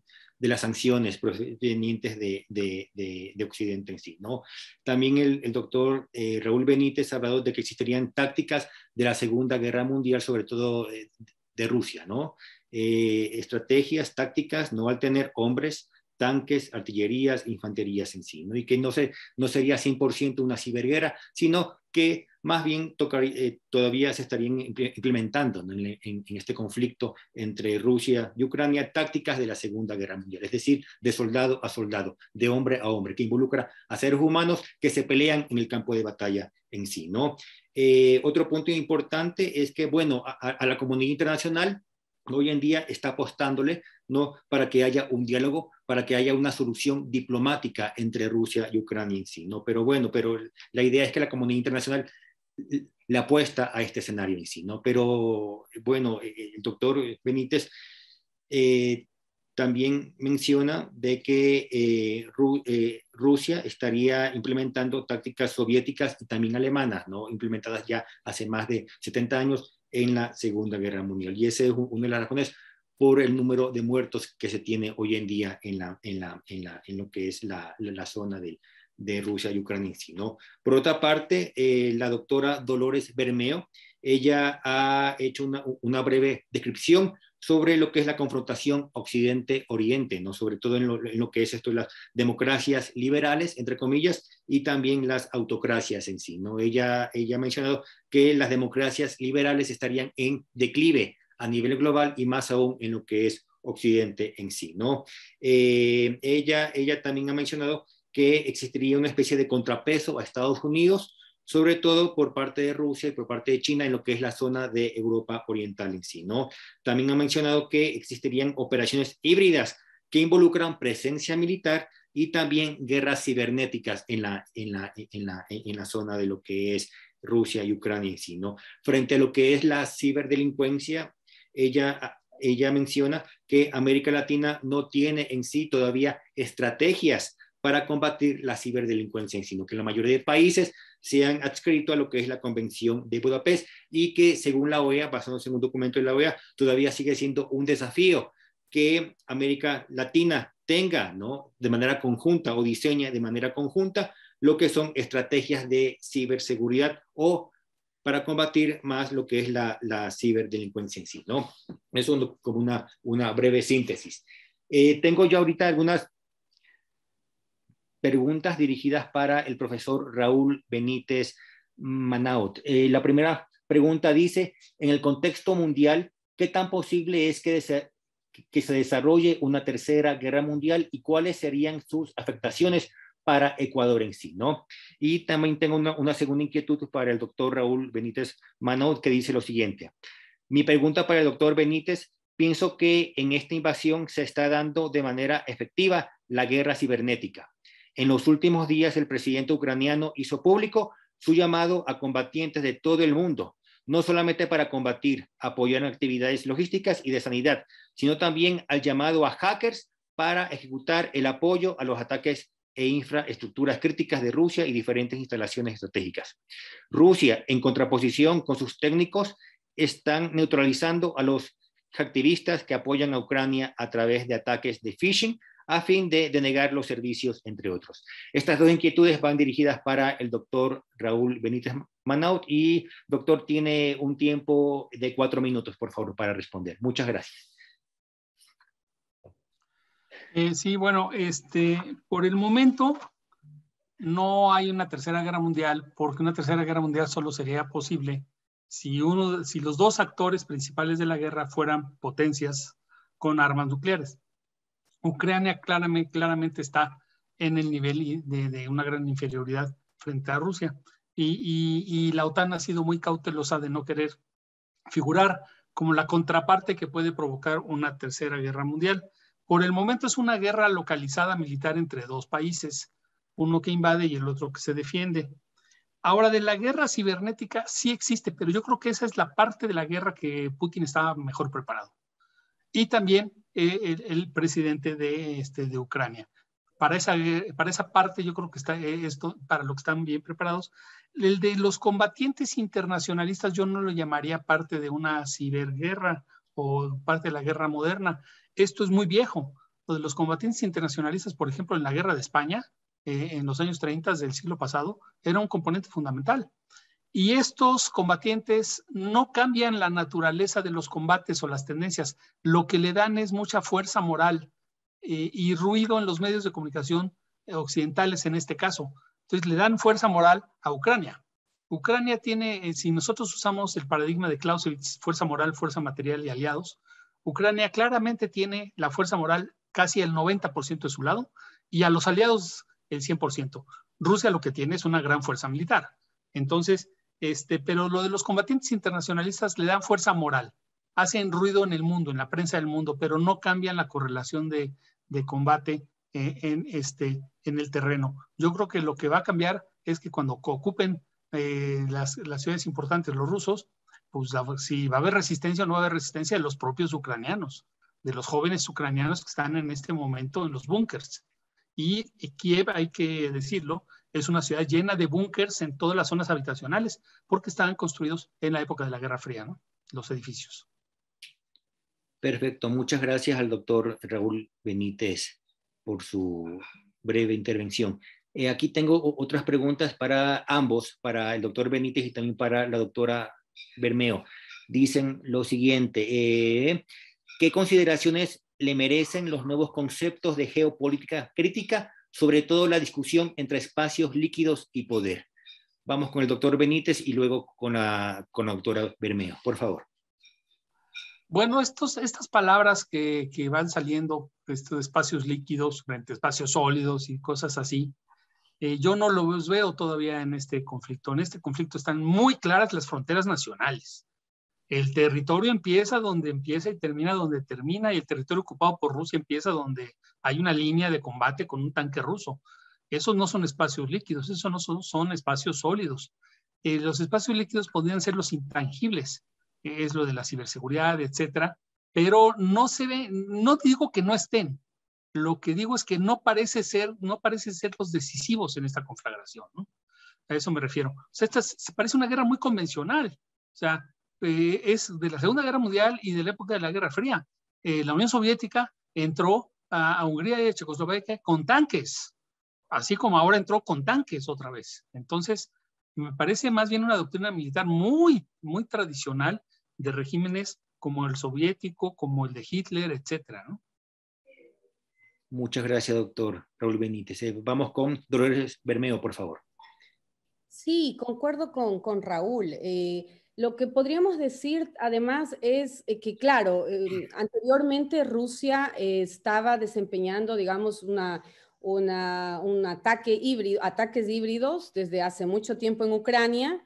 de las sanciones provenientes de, de, de, de Occidente en sí, ¿no? También el, el doctor eh, Raúl Benítez ha hablado de que existirían tácticas de la Segunda Guerra Mundial, sobre todo eh, de Rusia, ¿no? Eh, estrategias, tácticas, no al tener hombres, tanques, artillerías, infanterías en sí, ¿no? Y que no, se, no sería cien por ciento una ciberguerra, sino que más bien tocar, eh, todavía se estarían implementando, ¿no? en, en, en este conflicto entre Rusia y Ucrania, tácticas de la Segunda Guerra Mundial, es decir, de soldado a soldado, de hombre a hombre, que involucra a seres humanos que se pelean en el campo de batalla en sí, ¿no? Eh, otro punto importante es que, bueno, a, a la comunidad internacional hoy en día está apostándole, ¿no?, para que haya un diálogo, para que haya una solución diplomática entre Rusia y Ucrania en sí, ¿no? Pero bueno, pero la idea es que la comunidad internacional le apuesta a este escenario en sí, ¿no? Pero bueno, el doctor Benítez eh, también menciona de que eh, Ru eh, Rusia estaría implementando tácticas soviéticas y también alemanas, ¿no?, implementadas ya hace más de setenta años en la Segunda Guerra Mundial. Y ese es una de las razones por el número de muertos que se tiene hoy en día en, la, en, la, en, la, en lo que es la, la zona de, de Rusia y Ucrania, ¿no? Por otra parte, eh, la doctora Dolores Bermeo, ella ha hecho una, una breve descripción sobre lo que es la confrontación Occidente-Oriente, ¿no? Sobre todo en lo, en lo que es esto, las democracias liberales, entre comillas, y también las autocracias en sí, ¿no? Ella, ella ha mencionado que las democracias liberales estarían en declive a nivel global y más aún en lo que es Occidente en sí, ¿no? Eh, ella, ella también ha mencionado que existiría una especie de contrapeso a Estados Unidos, sobre todo por parte de Rusia y por parte de China en lo que es la zona de Europa Oriental en sí, ¿no? También ha mencionado que existirían operaciones híbridas que involucran presencia militar y también guerras cibernéticas en la, en la, en la, en la zona de lo que es Rusia y Ucrania en sí, ¿no? Frente a lo que es la ciberdelincuencia, ella, ella menciona que América Latina no tiene en sí todavía estrategias para combatir la ciberdelincuencia, sino que la mayoría de países se han adscrito a lo que es la Convención de Budapest y que según la O E A, basándose en un documento de la O E A, todavía sigue siendo un desafío que América Latina tenga, ¿no?, de manera conjunta o diseña de manera conjunta lo que son estrategias de ciberseguridad o para combatir más lo que es la, la ciberdelincuencia en sí, ¿no? Eso es como una, una breve síntesis. Eh, tengo yo ahorita algunas preguntas dirigidas para el profesor Raúl Benítez Manaut. Eh, la primera pregunta dice, en el contexto mundial, ¿qué tan posible es que, se, que se desarrolle una tercera guerra mundial y cuáles serían sus afectaciones para Ecuador en sí, ¿no? Y también tengo una, una segunda inquietud para el doctor Raúl Benítez Manaut que dice lo siguiente. Mi pregunta para el doctor Benítez, pienso que en esta invasión se está dando de manera efectiva la guerra cibernética. En los últimos días, el presidente ucraniano hizo público su llamado a combatientes de todo el mundo, no solamente para combatir, apoyar actividades logísticas y de sanidad, sino también al llamado a hackers para ejecutar el apoyo a los ataques e infraestructuras críticas de Rusia y diferentes instalaciones estratégicas. Rusia, en contraposición con sus técnicos, están neutralizando a los activistas que apoyan a Ucrania a través de ataques de phishing, a fin de denegar los servicios, entre otros. Estas dos inquietudes van dirigidas para el doctor Raúl Benítez Manaut y, doctor, tiene un tiempo de cuatro minutos, por favor, para responder. Muchas gracias. Eh, sí, bueno, este, por el momento no hay una tercera guerra mundial, porque una tercera guerra mundial solo sería posible si, uno, si los dos actores principales de la guerra fueran potencias con armas nucleares. Ucrania claramente, claramente está en el nivel de, de una gran inferioridad frente a Rusia y, y, y la OTAN ha sido muy cautelosa de no querer figurar como la contraparte que puede provocar una tercera guerra mundial. Por el momento es una guerra localizada militar entre dos países, uno que invade y el otro que se defiende. Ahora, de la guerra cibernética sí existe, pero yo creo que esa es la parte de la guerra que Putin estaba mejor preparado. Y también eh, el, el presidente de, este, de Ucrania. Para esa, para esa parte yo creo que está esto, para lo que están bien preparados. El de los combatientes internacionalistas yo no lo llamaría parte de una ciberguerra o parte de la guerra moderna. Esto es muy viejo. Lo de los combatientes internacionalistas, por ejemplo, en la guerra de España, eh, en los años treinta del siglo pasado, era un componente fundamental. Y estos combatientes no cambian la naturaleza de los combates o las tendencias. Lo que le dan es mucha fuerza moral eh, y ruido en los medios de comunicación occidentales en este caso. Entonces le dan fuerza moral a Ucrania. Ucrania tiene, eh, si nosotros usamos el paradigma de Clausewitz, fuerza moral, fuerza material y aliados, Ucrania claramente tiene la fuerza moral casi el noventa por ciento de su lado y a los aliados el cien por ciento. Rusia lo que tiene es una gran fuerza militar. Entonces, este, pero lo de los combatientes internacionalistas le dan fuerza moral, hacen ruido en el mundo, en la prensa del mundo, pero no cambian la correlación de, de combate eh, en, este, en el terreno. Yo creo que lo que va a cambiar es que cuando ocupen eh, las, las ciudades importantes los rusos, pues la, si va a haber resistencia o no va a haber resistencia de los propios ucranianos, de los jóvenes ucranianos que están en este momento en los búnkers. Y, y Kiev, hay que decirlo, es una ciudad llena de búnkers en todas las zonas habitacionales, porque estaban construidos en la época de la Guerra Fría, ¿no? Los edificios. Perfecto, muchas gracias al doctor Raúl Benítez por su breve intervención. Eh, aquí tengo otras preguntas para ambos, para el doctor Benítez y también para la doctora Bermeo. Dicen lo siguiente, eh, ¿qué consideraciones le merecen los nuevos conceptos de geopolítica crítica, sobre todo la discusión entre espacios líquidos y poder? Vamos con el doctor Benítez y luego con la, con la doctora Bermeo, por favor. Bueno, estos, estas palabras que, que van saliendo, estos espacios líquidos frente a espacios sólidos y cosas así, eh, yo no los veo todavía en este conflicto. En este conflicto están muy claras las fronteras nacionales. El territorio empieza donde empieza y termina donde termina, y el territorio ocupado por Rusia empieza donde hay una línea de combate con un tanque ruso. Esos no son espacios líquidos, esos no son, son espacios sólidos. Eh, los espacios líquidos podrían ser los intangibles, eh, es lo de la ciberseguridad, etcétera, pero no se ve, no digo que no estén, lo que digo es que no parece ser, no parece ser los decisivos en esta conflagración, ¿no? A eso me refiero. O sea, esta se parece una guerra muy convencional, o sea, eh, es de la Segunda Guerra Mundial y de la época de la Guerra Fría. Eh, la Unión Soviética entró a, a Hungría y a Checoslovaquia con tanques, así como ahora entró con tanques otra vez. Entonces, me parece más bien una doctrina militar muy, muy tradicional de regímenes como el soviético, como el de Hitler, etcétera, ¿no? Muchas gracias, doctor Raúl Benítez. Eh, vamos con Dolores Bermeo, por favor. Sí, concuerdo con, con Raúl. Eh, lo que podríamos decir además es eh, que, claro, eh, anteriormente Rusia eh, estaba desempeñando, digamos, una, una, un ataque híbrido, ataques híbridos desde hace mucho tiempo en Ucrania,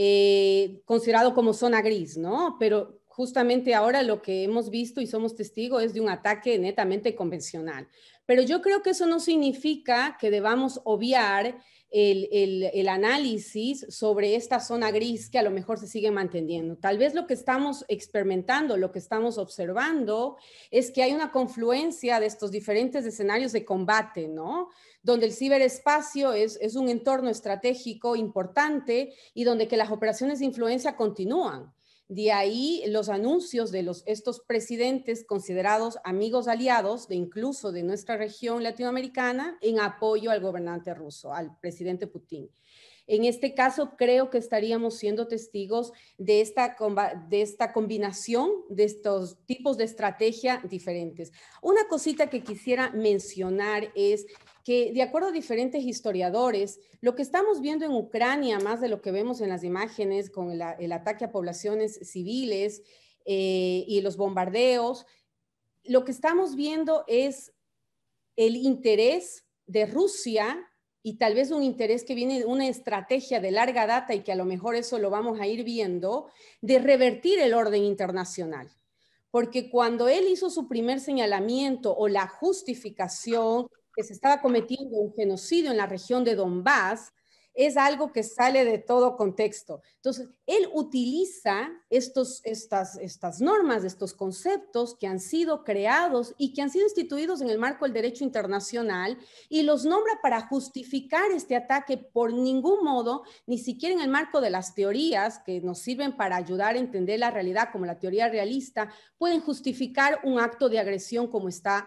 eh, considerado como zona gris, ¿no? Pero justamente ahora lo que hemos visto y somos testigos es de un ataque netamente convencional. Pero yo creo que eso no significa que debamos obviar el, el, el análisis sobre esta zona gris que a lo mejor se sigue manteniendo. Tal vez lo que estamos experimentando, lo que estamos observando es que hay una confluencia de estos diferentes escenarios de combate, ¿no? Donde el ciberespacio es, es un entorno estratégico importante y donde que las operaciones de influencia continúan. De ahí los anuncios de los, estos presidentes considerados amigos aliados, de incluso de nuestra región latinoamericana, en apoyo al gobernante ruso, al presidente Putin. En este caso, creo que estaríamos siendo testigos de esta, de esta combinación de estos tipos de estrategia diferentes. Una cosita que quisiera mencionar es que, de acuerdo a diferentes historiadores, lo que estamos viendo en Ucrania, más de lo que vemos en las imágenes con el, el ataque a poblaciones civiles eh, y los bombardeos, lo que estamos viendo es el interés de Rusia y tal vez un interés que viene de una estrategia de larga data y que a lo mejor eso lo vamos a ir viendo, de revertir el orden internacional. Porque cuando él hizo su primer señalamiento o la justificación que se estaba cometiendo un genocidio en la región de Donbass, es algo que sale de todo contexto. Entonces, él utiliza estos, estas, estas normas, estos conceptos que han sido creados y que han sido instituidos en el marco del derecho internacional y los nombra para justificar este ataque por ningún modo, ni siquiera en el marco de las teorías que nos sirven para ayudar a entender la realidad como la teoría realista, pueden justificar un acto de agresión como está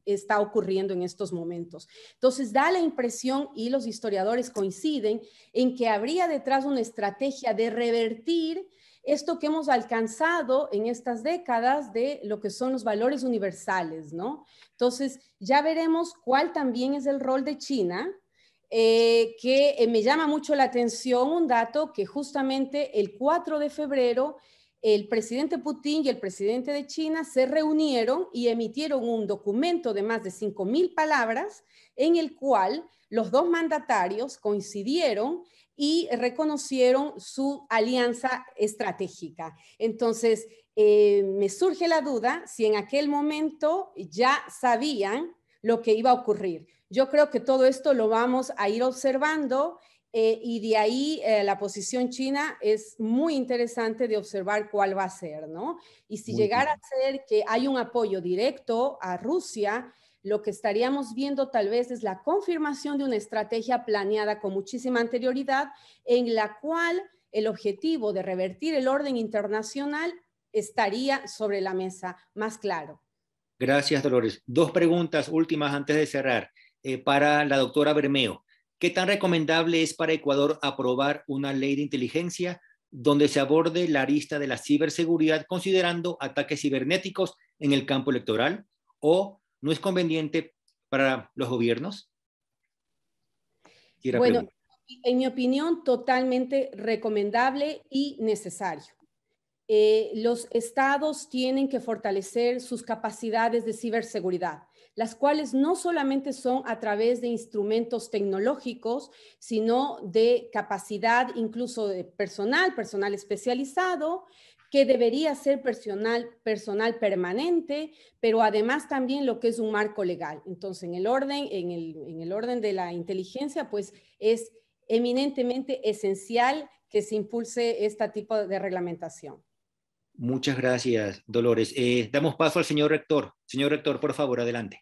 está ocurriendo en estos momentos. Entonces da la impresión, y los historiadores coinciden, en que habría detrás una estrategia de revertir esto que hemos alcanzado en estas décadas de lo que son los valores universales, ¿no? Entonces ya veremos cuál también es el rol de China, eh, que eh, me llama mucho la atención un dato que justamente el cuatro de febrero el presidente Putin y el presidente de China se reunieron y emitieron un documento de más de cinco mil palabras en el cual los dos mandatarios coincidieron y reconocieron su alianza estratégica. Entonces, eh, me surge la duda si en aquel momento ya sabían lo que iba a ocurrir. Yo creo que todo esto lo vamos a ir observando. Eh, y de ahí eh, la posición china es muy interesante de observar cuál va a ser, ¿no? Y si muy llegara bien. a ser que hay un apoyo directo a Rusia, lo que estaríamos viendo tal vez es la confirmación de una estrategia planeada con muchísima anterioridad, en la cual el objetivo de revertir el orden internacional estaría sobre la mesa más claro. Gracias, Dolores. Dos preguntas últimas antes de cerrar. Eh, para la doctora Bermeo. ¿Qué tan recomendable es para Ecuador aprobar una ley de inteligencia donde se aborde la arista de la ciberseguridad considerando ataques cibernéticos en el campo electoral? ¿O no es conveniente para los gobiernos? Quiera bueno, preguntar. En mi opinión, totalmente recomendable y necesario. Eh, los estados tienen que fortalecer sus capacidades de ciberseguridad, las cuales no solamente son a través de instrumentos tecnológicos, sino de capacidad incluso de personal, personal especializado, que debería ser personal, personal permanente, pero además también lo que es un marco legal. Entonces, en el orden, en el, en el orden de la inteligencia, pues es eminentemente esencial que se impulse este tipo de reglamentación. Muchas gracias, Dolores. Eh, damos paso al señor rector. Señor rector, por favor, adelante.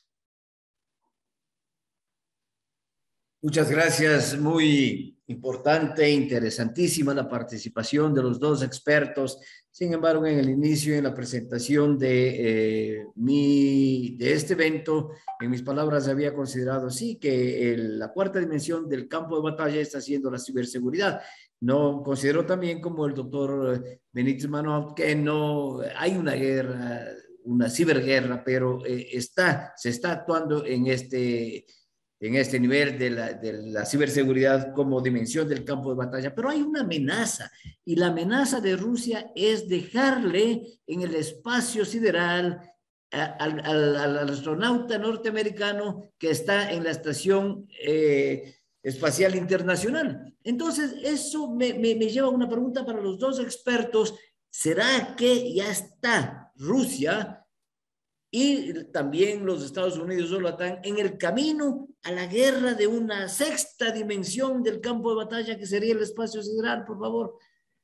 Muchas gracias. Muy importante, interesantísima la participación de los dos expertos. Sin embargo, en el inicio, en la presentación de, eh, mi, de este evento, en mis palabras había considerado, sí, que el, la cuarta dimensión del campo de batalla está siendo la ciberseguridad. No considero también, como el doctor Benítez Manaut, que no hay una guerra, una ciberguerra, pero eh, está, se está actuando en este, en este nivel de la, de la ciberseguridad como dimensión del campo de batalla. Pero hay una amenaza, y la amenaza de Rusia es dejarle en el espacio sideral al, al, al astronauta norteamericano que está en la estación eh, espacial internacional. Entonces, eso me, me, me lleva a una pregunta para los dos expertos. ¿Será que ya está Rusia y también los Estados Unidos o la OTAN en el camino a la guerra de una sexta dimensión del campo de batalla que sería el espacio sideral? Por favor.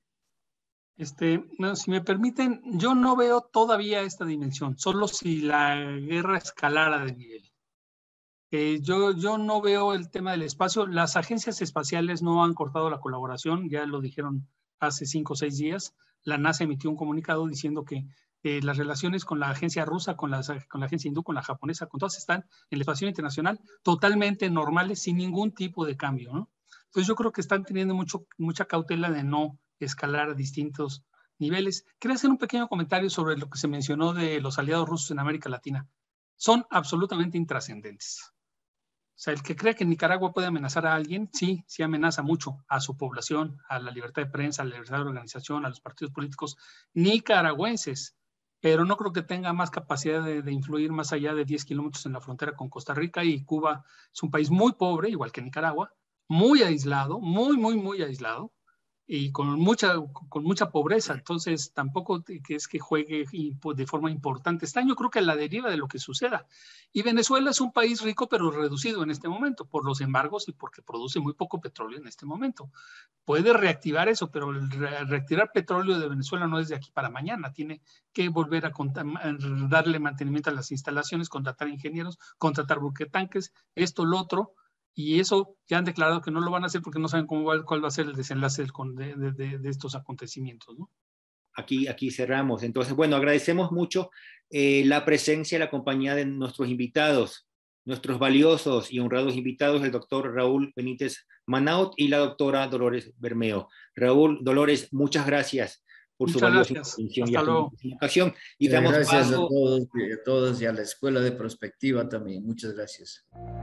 Este, bueno, si me permiten, yo no veo todavía esta dimensión, solo si la guerra escalara de nivel. Eh, yo, yo no veo el tema del espacio. Las agencias espaciales no han cortado la colaboración, ya lo dijeron hace cinco o seis días. La NASA emitió un comunicado diciendo que eh, las relaciones con la agencia rusa, con la, con la agencia hindú, con la japonesa, con todas están en el espacio internacional totalmente normales, sin ningún tipo de cambio, ¿no? Entonces yo creo que están teniendo mucho, mucha cautela de no escalar a distintos niveles. Quería hacer un pequeño comentario sobre lo que se mencionó de los aliados rusos en América Latina. Son absolutamente intrascendentes. O sea, el que cree que Nicaragua puede amenazar a alguien, sí, sí amenaza mucho a su población, a la libertad de prensa, a la libertad de organización, a los partidos políticos nicaragüenses, pero no creo que tenga más capacidad de, de influir más allá de diez kilómetros en la frontera con Costa Rica, y Cuba es un país muy pobre, igual que Nicaragua, muy aislado, muy, muy, muy aislado, y con mucha, con mucha pobreza. Entonces tampoco que es que juegue de forma importante. Está, yo creo que a la deriva de lo que suceda. Y Venezuela es un país rico pero reducido en este momento por los embargos y porque produce muy poco petróleo en este momento. Puede reactivar eso, pero el re reactivar petróleo de Venezuela no es de aquí para mañana. Tiene que volver a darle mantenimiento a las instalaciones, contratar ingenieros, contratar buquetanques, esto, lo otro. Y eso ya han declarado que no lo van a hacer porque no saben cómo va, cuál va a ser el desenlace de, de, de, de estos acontecimientos, ¿no? aquí, aquí cerramos. Entonces, bueno, agradecemos mucho eh, la presencia y la compañía de nuestros invitados, nuestros valiosos y honrados invitados, el doctor Raúl Benítez Manaut y la doctora Dolores Bermeo. Raúl, Dolores, muchas gracias por Muchas su valiosa gracias. intervención y Hasta luego. ocasión. Y damos Gracias paso a todos y a todas y a la Escuela de Prospectiva también. Muchas gracias.